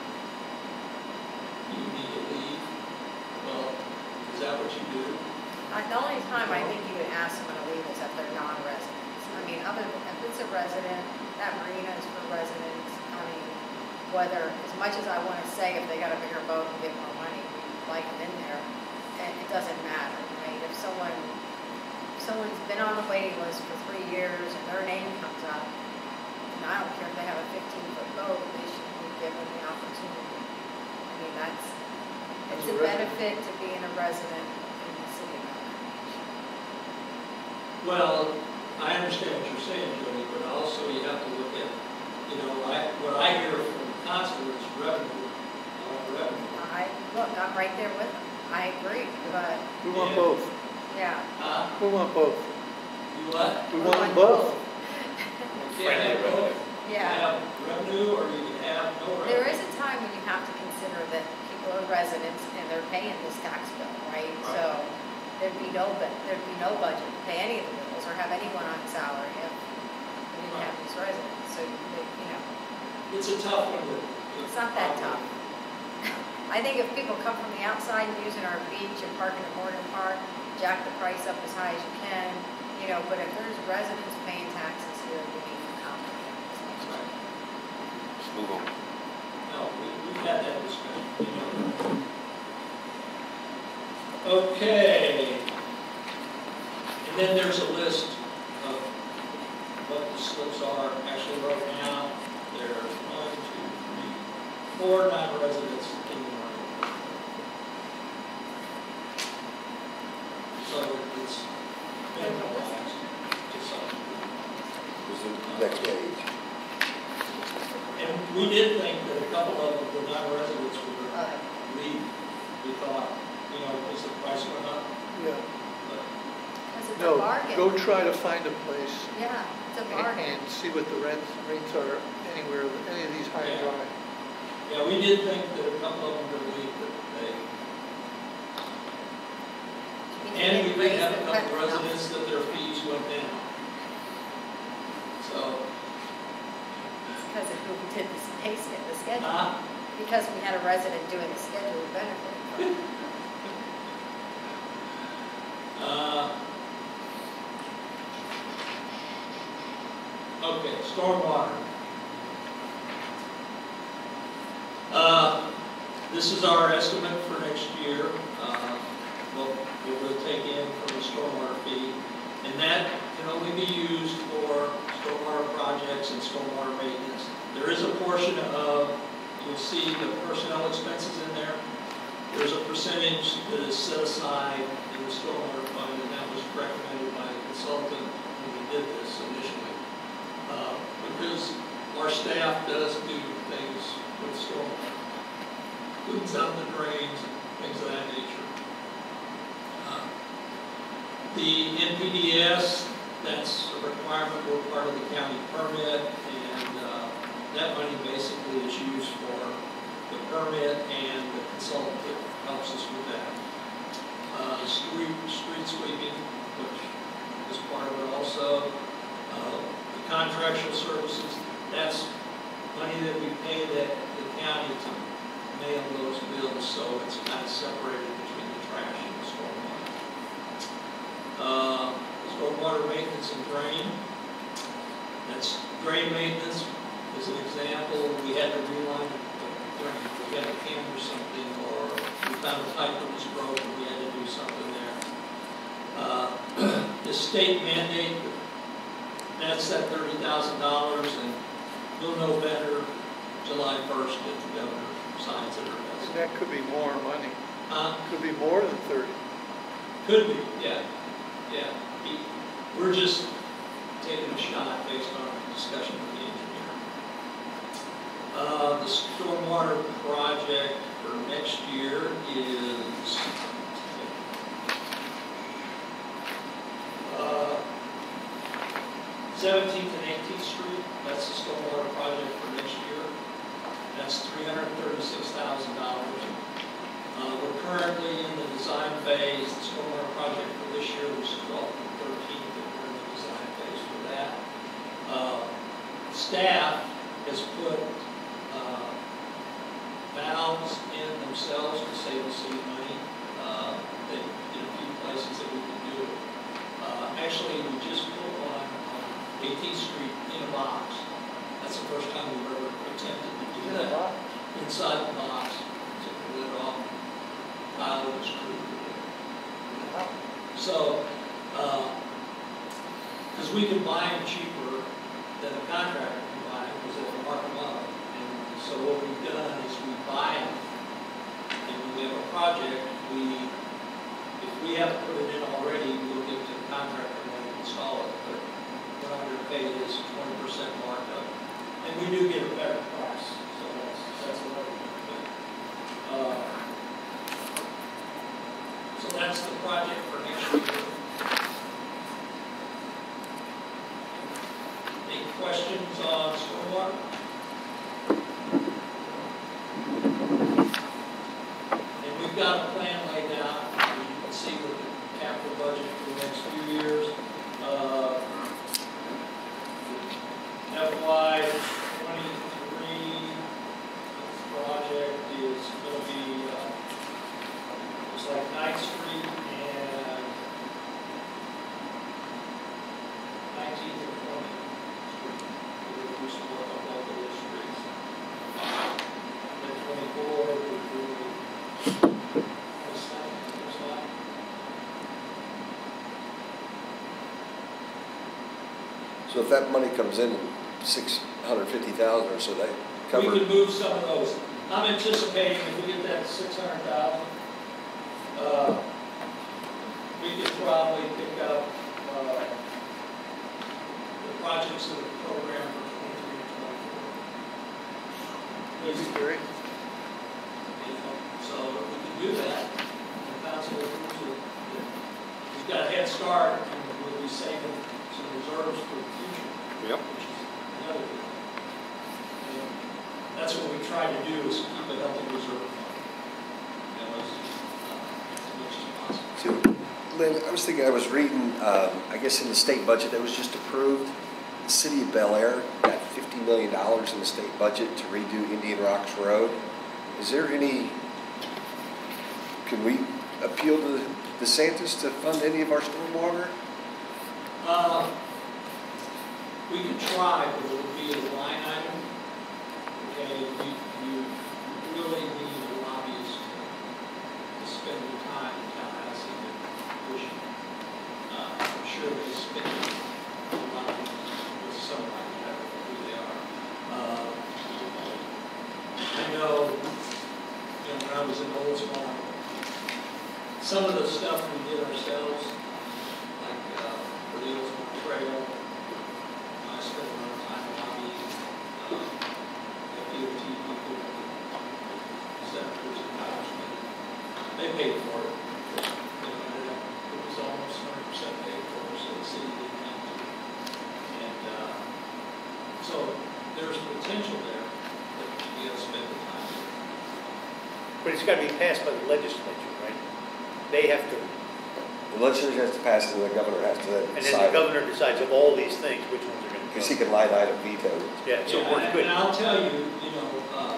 you need to leave. Well, is that what you do? Uh, The only time I think you would ask someone to leave is if they're non-residents. I mean, other than, if it's a resident, that marina is for residents. I mean, whether, as much as I want to say if they got a bigger boat and get more money, we like them in there, and it doesn't matter, right? If someone, if someone's been on the waiting list for three years and their name comes up, and I don't care if they have a fifteen foot boat, they should be given the opportunity. I mean, that's, it's a benefit to being a resident in the city of Belmar. Well, I understand what you're saying, Jody, but also you have to look at, you know, I, what I hear from the constable is revenue, uh, revenue. I, look, I'm right there with them. I agree, but, We want Yeah. both. yeah. Uh, We want both. you what? We want them both. You can't have both. You Yeah. can have revenue or you can have no revenue. There is a time when you have to consider that people are residents and they're paying this tax bill, right? Right. So there'd be no, bu- there'd be no budget to pay any of the bills or have anyone on salary if we didn't have these residents. So, they- you know, It's a tough one to. to it's not that operate. tough. I think if people come from the outside and using our beach and parking at Morgan Park, jack the price up as high as you can, you know, but if there's residents paying taxes here, we need to compensate. Right. Let's move on. No, we, we've had that discussion, you know. Okay. And then there's a list of what the slips are. Actually, right now, there's one, two, three, four non-residents in the market. So it's been relaxed to some degree. Was the next page. And we did think that a couple of them, the non-residents, were going Uh, to leave. We thought, you know, because the price went up. Yeah. But Because it's a No, bargain. go try to find a place Yeah, it's a and, bargain. and see what the rents, rates are anywhere, any of these high and Yeah. dry. yeah, we did think that a couple of them would leave, but they, Because and they we did raised have the a couple rent residents that their fees went down. So, Because of who did the pay scale, the schedule. uh, Because we had a resident doing the schedule benefit. uh, okay, stormwater. Uh, this is our estimate for next year. Uh, what we will take in from the stormwater fee, and that can only be used for stormwater projects and stormwater maintenance. There is a portion of, you'll see the personnel expenses in there. There's a percentage that is set aside in the stormwater fund, and that was recommended by the consultant when we did this initially. Uh, because our staff does do things with stormwater, cleans out the drains and things of that nature. Uh, The N P D S, that's a requirement, we're part of the county permit, and uh, that money basically is used for the permit and the consultant that helps us with that. Uh, street, street sweeping, which is part of it also. Uh, the contractual services, that's money that we pay the, the county to mail those bills, so it's kind of separated between the trash and the stormwater. Uh, stormwater maintenance and drain. That's drain maintenance. As an example, we had to reline the drain. We had to camber something, or we found a pipe that was broken. We had to do something there. Uh, the state mandate, that's that thirty thousand dollars, and you'll know better July first if the governor signs it or And doesn't. that could be more money. Uh, Could be more than thirty. could be, yeah, yeah. He- We're just taking a shot based on our discussion with the engineer. Uh, the stormwater project for next year is uh, seventeenth and eighteenth Street. That's the stormwater project for next year. That's three hundred thirty-six thousand dollars. Uh, we're currently in the design phase. The stormwater project for this year was twelfth and thirteenth, and we're in the design phase for that. Uh, staff has put uh, valves in themselves to save the city money. Uh, they did a few places that we can do it. Uh, actually, we just put one on eighteenth Street in a box. That's the first time we've ever attempted to do that. Inside the box, took the lid off. I Iowa was crew. So, because we can buy them cheaper than the contractor can buy them, because they can mark them up. And so what we've done is we buy them, and when we have a project, we, if we haven't put it in already, we'll give it to the contractor and let him install it. But we're not going to pay this twenty percent markup. And we do get a better price, so that's, that's what we're doing. Uh, so that's the project for next year. Any questions on stormwater? And we've got a plan laid out, as you can see with the capital budget for the next few years. Uh, F Y twenty-three project is going to be, uh, it's like Ninth Street and nineteenth and twentieth Street. We're going to do some work on both of those streets. Then twenty-four, we're doing, what's that? What's that? So if that money comes in, six hundred fifty thousand or so, that cover. We could move some of those. I'm anticipating if we get that six hundred thousand, uh, we could probably pick up, uh, the projects of the program for twenty-three to twenty-four. Great. So if we can do that, the council will, we've got a head start, and we'll be saving some reserves for the future. Yep. Which is another good thing. And that's what we try to do, is keep a healthy reserve fund. You know, as, uh, as much as possible. So, Lynn, I was thinking, I was reading, um, I guess in the state budget that was just approved, the city of Bel Air got fifty million dollars in the state budget to redo Indian Rocks Road. Is there any, can we appeal to DeSantis to fund any of our stormwater? Uh, we can try, but it would be a line item. Okay, you, you really need a lobbyist to, to spend the time in Tallahassee to push it. Uh, I'm sure they spend a lot with someone like that, who they are. Uh, I know, you know, when I was in Oldsmar, some of the stuff we did ourselves, like uh, for the Oldsmar Trail, I spent a lot of time lobbying uh, the D O T people, senators and congressmen. They paid for it. You know, and it was almost one hundred percent paid for, so the city didn't have to. And uh, so there's potential there that we got to spend the time with. But it's got to be passed by the legislature, right? They have to, The legislature has to pass it, and the governor has to then and then decide. the governor decides of all these things, which ones are going to go. Because he can line item veto. Yeah, so Yeah, we're and- good. And I'll tell you, you know, uh,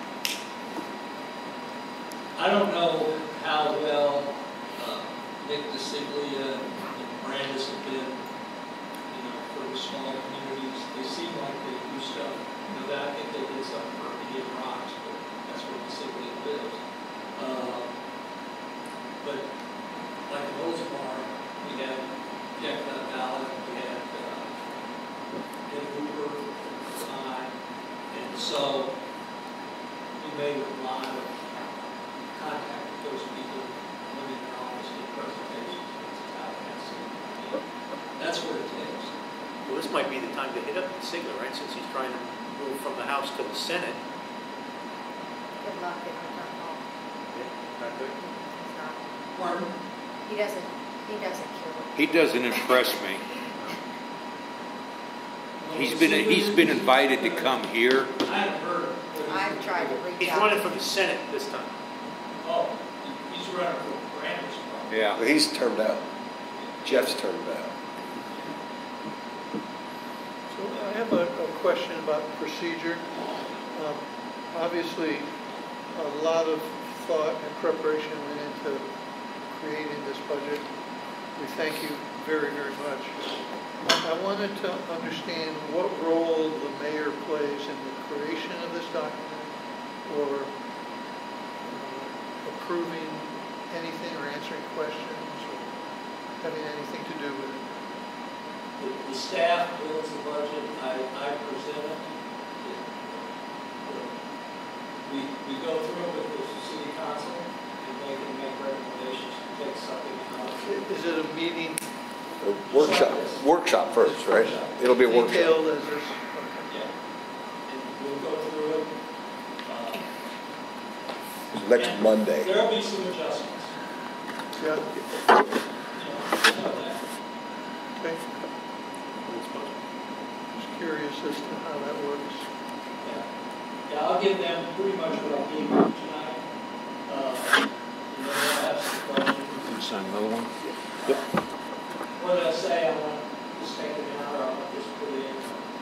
I don't know how well uh, Nick DeCiglia and Brandis have been, you know, for the small communities. They seem like they do stuff. You know, that I think they did something for Indian Rocks, but that's where DeCiglia lives. Uh, but like in Oldsmar, we had Jack Valley, we had uh, Ed Hooper at the time, and so we made a lot of contact with those people, went in their office, did presentations, went to Tallahassee. That's what it takes. Well, this might be the time to hit up the Sigler, right, since he's trying to move from the House to the Senate. Good luck getting a phone call. Yeah, not good. It's not, Pardon? he doesn't, he doesn't care what. He doesn't impress me. He's been, he's been invited to come here. I haven't heard. what he's- I've tried to reach out. He's running for the Senate this time. Oh, he's running for Brandis, probably. Yeah. Well, he's termed out. Jeff's termed out. So I have a, a question about procedure. Um, Obviously, a lot of thought and preparation went into creating this budget. We thank you very, very much. I wanted to understand what role the mayor plays in the creation of this document, or uh, approving anything or answering questions or having anything to do with it? The, the staff builds the budget, I, I present it. We, we go through it with the city council, and they can make recommendations to take something out of it. Is it a meeting A workshop, workshop first, right? It'll be a workshop. detailed as this? Okay. Yeah. And we'll go through it. Uh, Next and Monday. There'll be some adjustments. Yeah, You know, about that. okay. Just curious as to how that works. Yeah. Yeah, I'll give them pretty much what I gave you tonight. Uh, and then they'll have some questions. Can you sign another one? What did I say? I want this taken out, or I want this put in.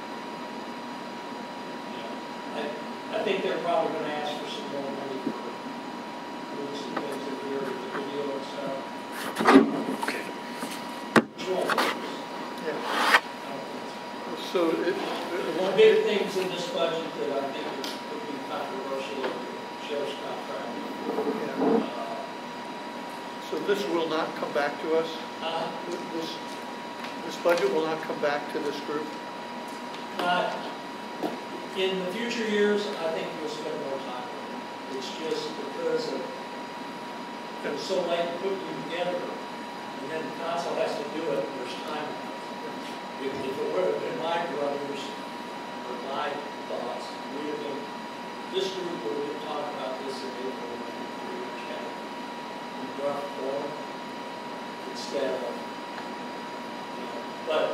You know, I, I think they're probably gonna ask for some more money for doing some things in here, with the video and stuff. Okay. Which won't hurt us. Yeah. I don't think so. So it, One big things in this budget that I think would would be controversial is the sheriff's contract. yeah. Uh, So this will not come back to us? uh, This, this budget will not come back to this group? Not, in the future years, I think we'll spend more time with it. It's just because of, it was so late putting you together, and then the council has to do it, and there's time. If, if it would have been my brothers, or my thoughts, we would have been, this group would have been talking about this in April, and we would have had in rough form, instead of, you know, but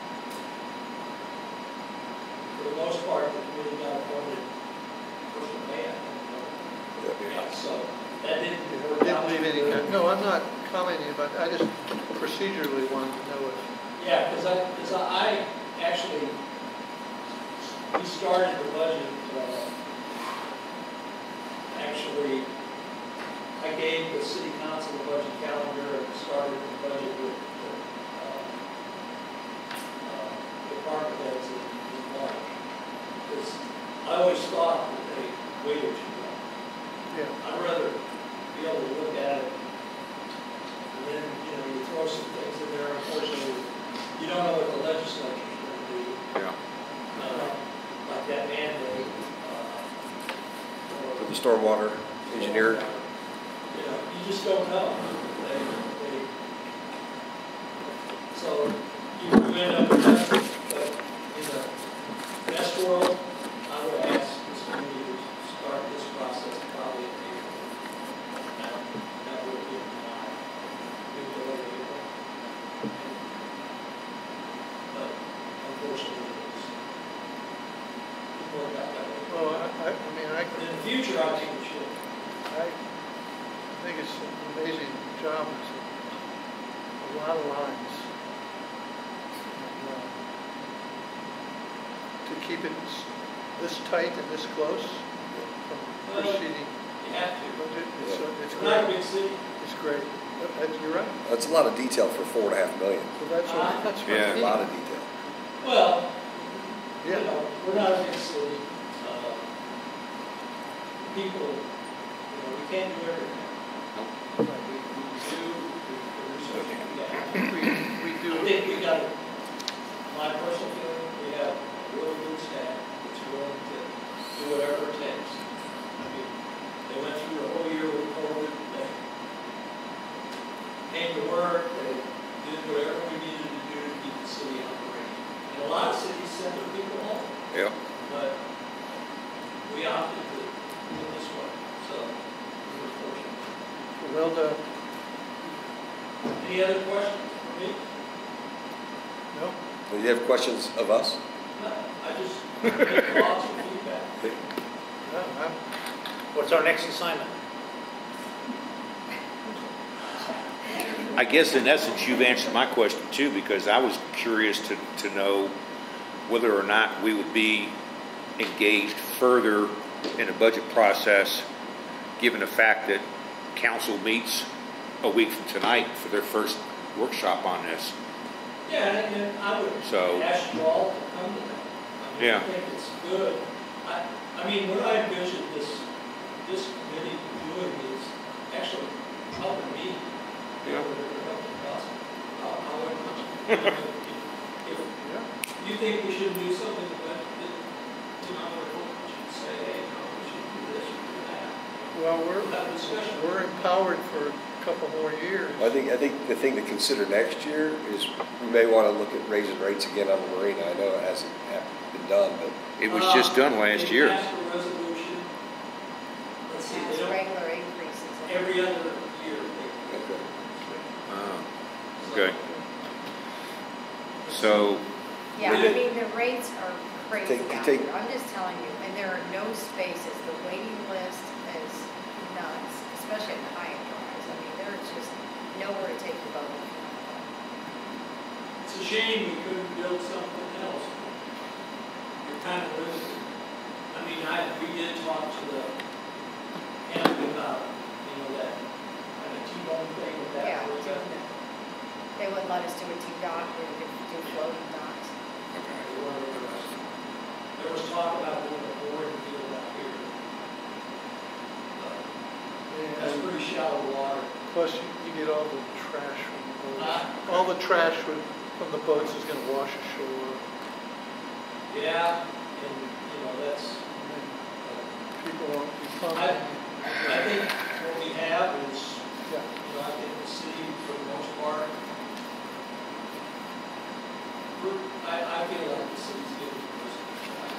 for the most part, the committee got appointed first of May, I think. Yeah, so that didn't work out. Didn't leave any, kind- no, I'm not commenting about, I just procedurally wanted to know if, Yeah, because I, because I actually, we started the budget, uh, actually, I gave the city council the budget calendar and started the budget with the, uh, uh, department heads in, in March. Because I always thought that they waited too long. yeah. I'd rather be able to look at it, and then, you know, you throw some things in there, unfortunately, you don't know what the legislature's going to do. Yeah. Uh, like that mandate, uh, For or, the stormwater engineer. you know, you just don't know. They, they, so you you end up with that, but in the best world, I would ask this committee to start this process probably in April. That, that would be my, mid to late April. But unfortunately, it's, it worked out that way. Well, I, I I mean, I, But in the future, I think we should. I think it's an amazing job. It's a, a lot of lines. And, uh, to keep it s- this tight and this close from Well, proceeding You have to. budget, it's, uh, it's We're not a great. big city. It's great. That- That's, you're right. That's a lot of detail for four and a half million. So that's what, that's what I Yeah. A mean. lot of detail. Well, you Yeah. know, we're not a big city. Uh, People, you know, we can't do everything. We, we do, we, the resources we have. We, we I do, think we got, my personal feeling, we have a really good staff that's willing to do whatever it takes. I mean, they went through the whole year with COVID, they came to work, they did whatever we needed to do to keep the city operating. And a lot of cities send their people home, Yeah. but we opted to do it this way, so we were fortunate. well done. Any other questions for me? No? Do you have questions of us? No, I just make lots of feedback. No, I'm, What's our next assignment? I guess in essence, you've answered my question too, because I was curious to, to know whether or not we would be engaged further in the budget process, given the fact that council meets a week from tonight for their first workshop on this. Yeah, and, and I would So- ask you all to come to that. I mean, Yeah. I think it's good. I, I mean, what I envision this, this committee doing is actually helping me. Yeah. I'll, I'll, if, if you think we should do something, but, you know, we should say, hey, no, we should do this, we should do that. Well, we're, We'll have a discussion. we're empowered for a couple more years. I think, I think the thing to consider next year is we may want to look at raising rates again on the marina. I know it hasn't hap- been done, but It was just done last They year. passed a resolution. Let's see, they As don't, regular increases. every other year. they- okay. Oh, okay. So, Yeah, I mean, the rates are crazy Take- out take- here. I'm just telling you, and there are no spaces. The waiting list is nuts, especially at the high end drives. I mean, there's just nowhere to take the boat. It's a shame we couldn't build something else. You're kind of limited. I mean, I, we did talk to the county about, you know, that kind of T-bone thing with that. Yeah, was that- they wouldn't let us do a T-dock, we could do floating docks. There was, there was talk about doing a boring field out here. But That's And pretty shallow water. plus, you, you get all the trash from the boats. Huh? All the trash from, from the boats is going to wash ashore. Yeah, and, you know, that's, And then people won't be I, pumping. I think what we have is, Yeah. you know, I think the city, for the most part, we're- I, I feel like the city's giving us a shot.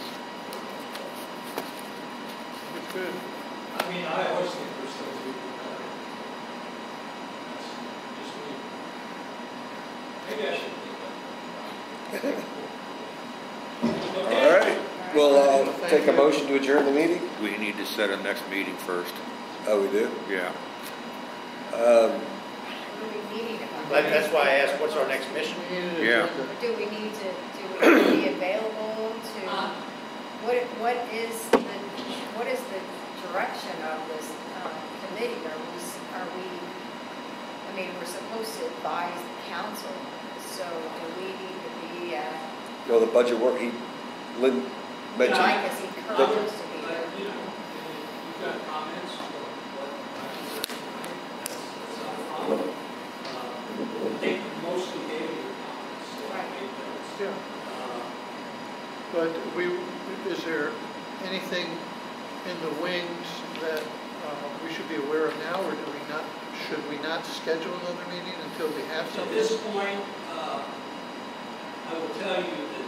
It's good. I mean, I always think there's things we can do better. That's just me. Maybe I should think that. All Okay. right. We'll uh, take a motion to adjourn the meeting. we need to set a next meeting first. Oh, we do? Yeah. Um, What are we meeting about? That- That's why I asked, what's our next mission? We need an Yeah. agenda. Do we need to, do we need to be available to, what, what is the, what is the direction of this um, committee? Are we, s- are we, I mean, we're supposed to advise the council, so do we need to be at, no, the budget work, he, Lynn mentioned, Mike, is he encouraged us to be But, there? you know, if you've got comments, or what I can say tonight, that's, that's not a problem. Uh, I think mostly gave your comments, so I made those. Yeah. Uh, But we, is there anything in the wings that uh, we should be aware of now, or do we not, should we not schedule another meeting until we have At something? this point, uh, I will tell you that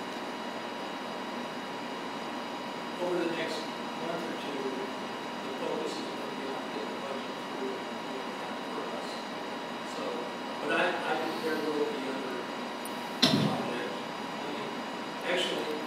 over the next month or two, the focus is going to be on getting the budget through for us. So, but I, I think there will be other projects. I mean, actually,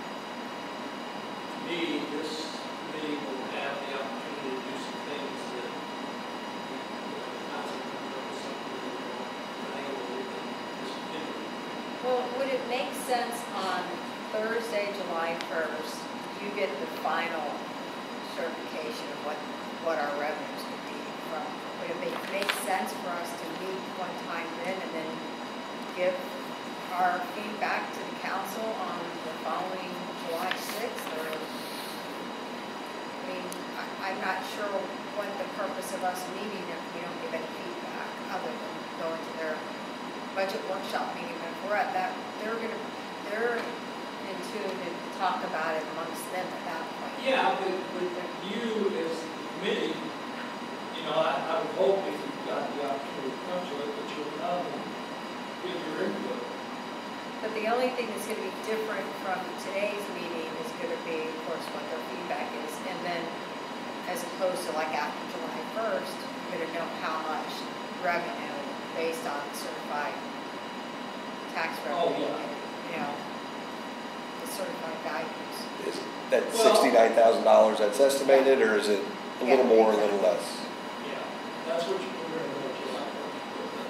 to me, this committee will have the opportunity to do some things that, you know, the council can do something that we don't evaluate in this committee. Well, would it make sense on Thursday, July first, you get the final certification of what, what our revenues would be from? Would it make, make sense for us to meet one time then and then give our feedback to the council on the following July sixth? Or, I mean, I, I'm not sure what the purpose of us meeting if we don't give any feedback other than going to their budget workshop meeting. But if we're at that, they're gonna, they're in tune to talk about it amongst them at that point. Yeah, but, but you as the committee, you know, I, I would hope if you've got the opportunity to come to it, that you'll come and give your input. But the only thing that's gonna be different from today's meeting is gonna be, of course, what their feedback is. And then, as opposed to like after July first, you're gonna know how much revenue based on certified tax Oh, revenue. yeah. You know, the certified values. is that Well- sixty-nine thousand dollars that's estimated, or is it a little Yeah, more, a exactly. little less? Yeah, that's what you're going to know July first with the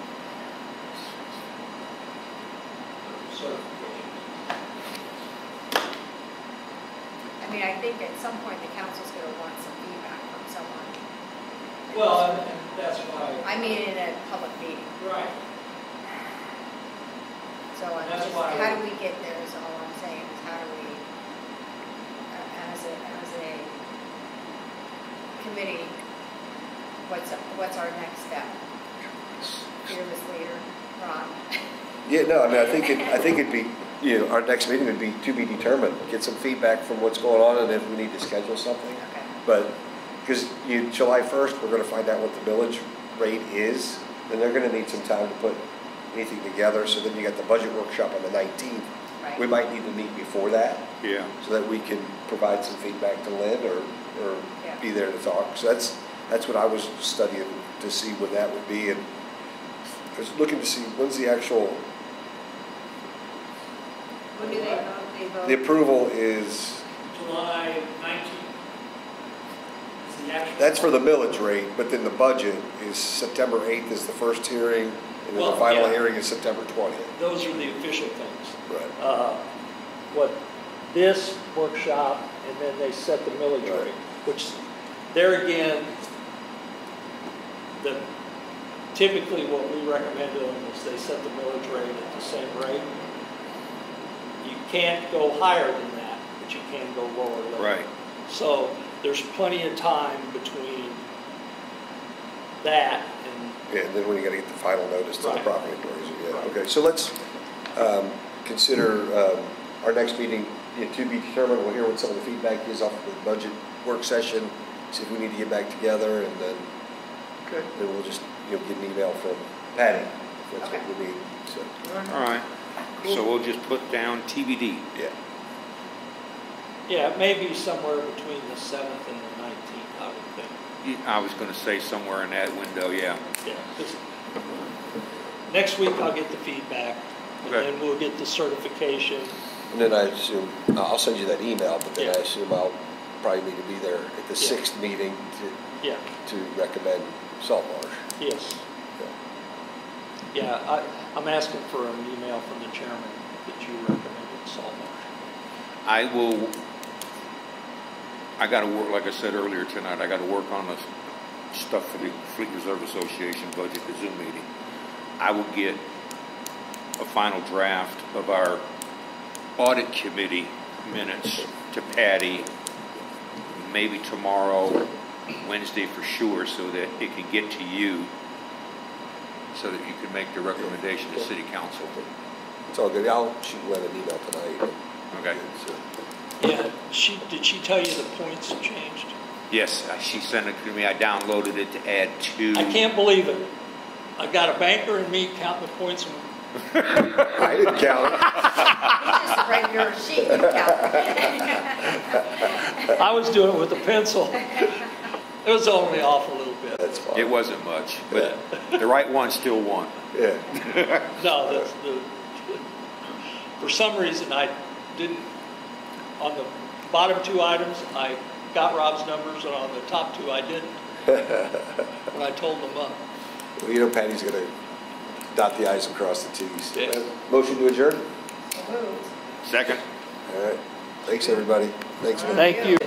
certification. I mean, I think at some point the council's gonna want some feedback from someone. Well, and, and that's why. I mean, in a public meeting. Right. So I'm That's just, why- how do we get there is all I'm saying, is how do we, uh, as a, as a committee, what's, what's our next step? Fearless leader, Ron. Yeah, no, I mean, I think it, I think it'd be, you know, our next meeting would be to be determined. Get some feedback from what's going on and if we need to schedule something. Okay. But, because you, July first, we're gonna find out what the village rate is, then they're gonna need some time to put anything together, so then you got the budget workshop on the nineteenth. Right. We might need to meet before that, Yeah. so that we can provide some feedback to Lynn or, or Yeah. be there to talk. So that's, that's what I was studying to see when that would be, and I was looking to see when's the actual, When do they vote? They vote? the approval is, July nineteenth. Is the actual. that's for the millage rate, but then the budget is September eighth is the first hearing, and then the Well, final yeah. hearing is September twentieth. Those are the official things. Right. uh, what, this workshop, and then they set the millage Right. rate, which, there again, the, typically what we recommend to them is they set the millage rate at the same rate. You can't go higher than that, but you can go lower than that. Right. So there's plenty of time between that and, Yeah, and then when you gotta get the final notice to the Right. property owners, yeah, Right. okay, so let's, um, consider, um, our next meeting, you know, to be determined, we'll hear what some of the feedback is off of the budget work session, see if we need to get back together, and then, Okay. then we'll just, you know, get an email from Patty, if that's what Okay. we need, so, All right. So we'll just put down T B D. yeah. yeah, it may be somewhere between the seventh and the nineteenth, I would think. I was going to say somewhere in that window, yeah. Yeah, 'cause next week I'll get the feedback, and Okay. then we'll get the certification. And then I assume, I'll send you that email, but then I Yeah. assume I'll probably need to be there at the Yeah. sixth meeting to, Yeah, to recommend salt marsh. yes. Yeah. Yeah, I, I'm asking for an email from the chairman that you recommended Salt Marsh. I will, I got to work, like I said earlier tonight, I got to work on the stuff for the Fleet Reserve Association budget, the Zoom meeting. I will get a final draft of our audit committee minutes to Patty, maybe tomorrow, Wednesday for sure, so that it can get to you, so that you can make the recommendation to city council. It's all good, I'll shoot Lynn an email tonight. Okay? So, Yeah, she, did she tell you the points changed? Yes, uh, she sent it to me. I downloaded it to add to. I can't believe it. I got a banker and me counting the points. And I didn't count it. You just write your sheet, you count. I was doing it with a pencil. It was only off a little bit. That's fine. It wasn't much, but the right one still won. Yeah. No, that's the, for some reason I didn't, on the bottom two items, I got Rob's numbers, and on the top two I didn't. When I told them up. Well, you know Patty's gonna dot the i's and cross the t's. Yeah. Motion to adjourn? So moved. Second. All right. Thanks, everybody. Thanks, man. Thank you.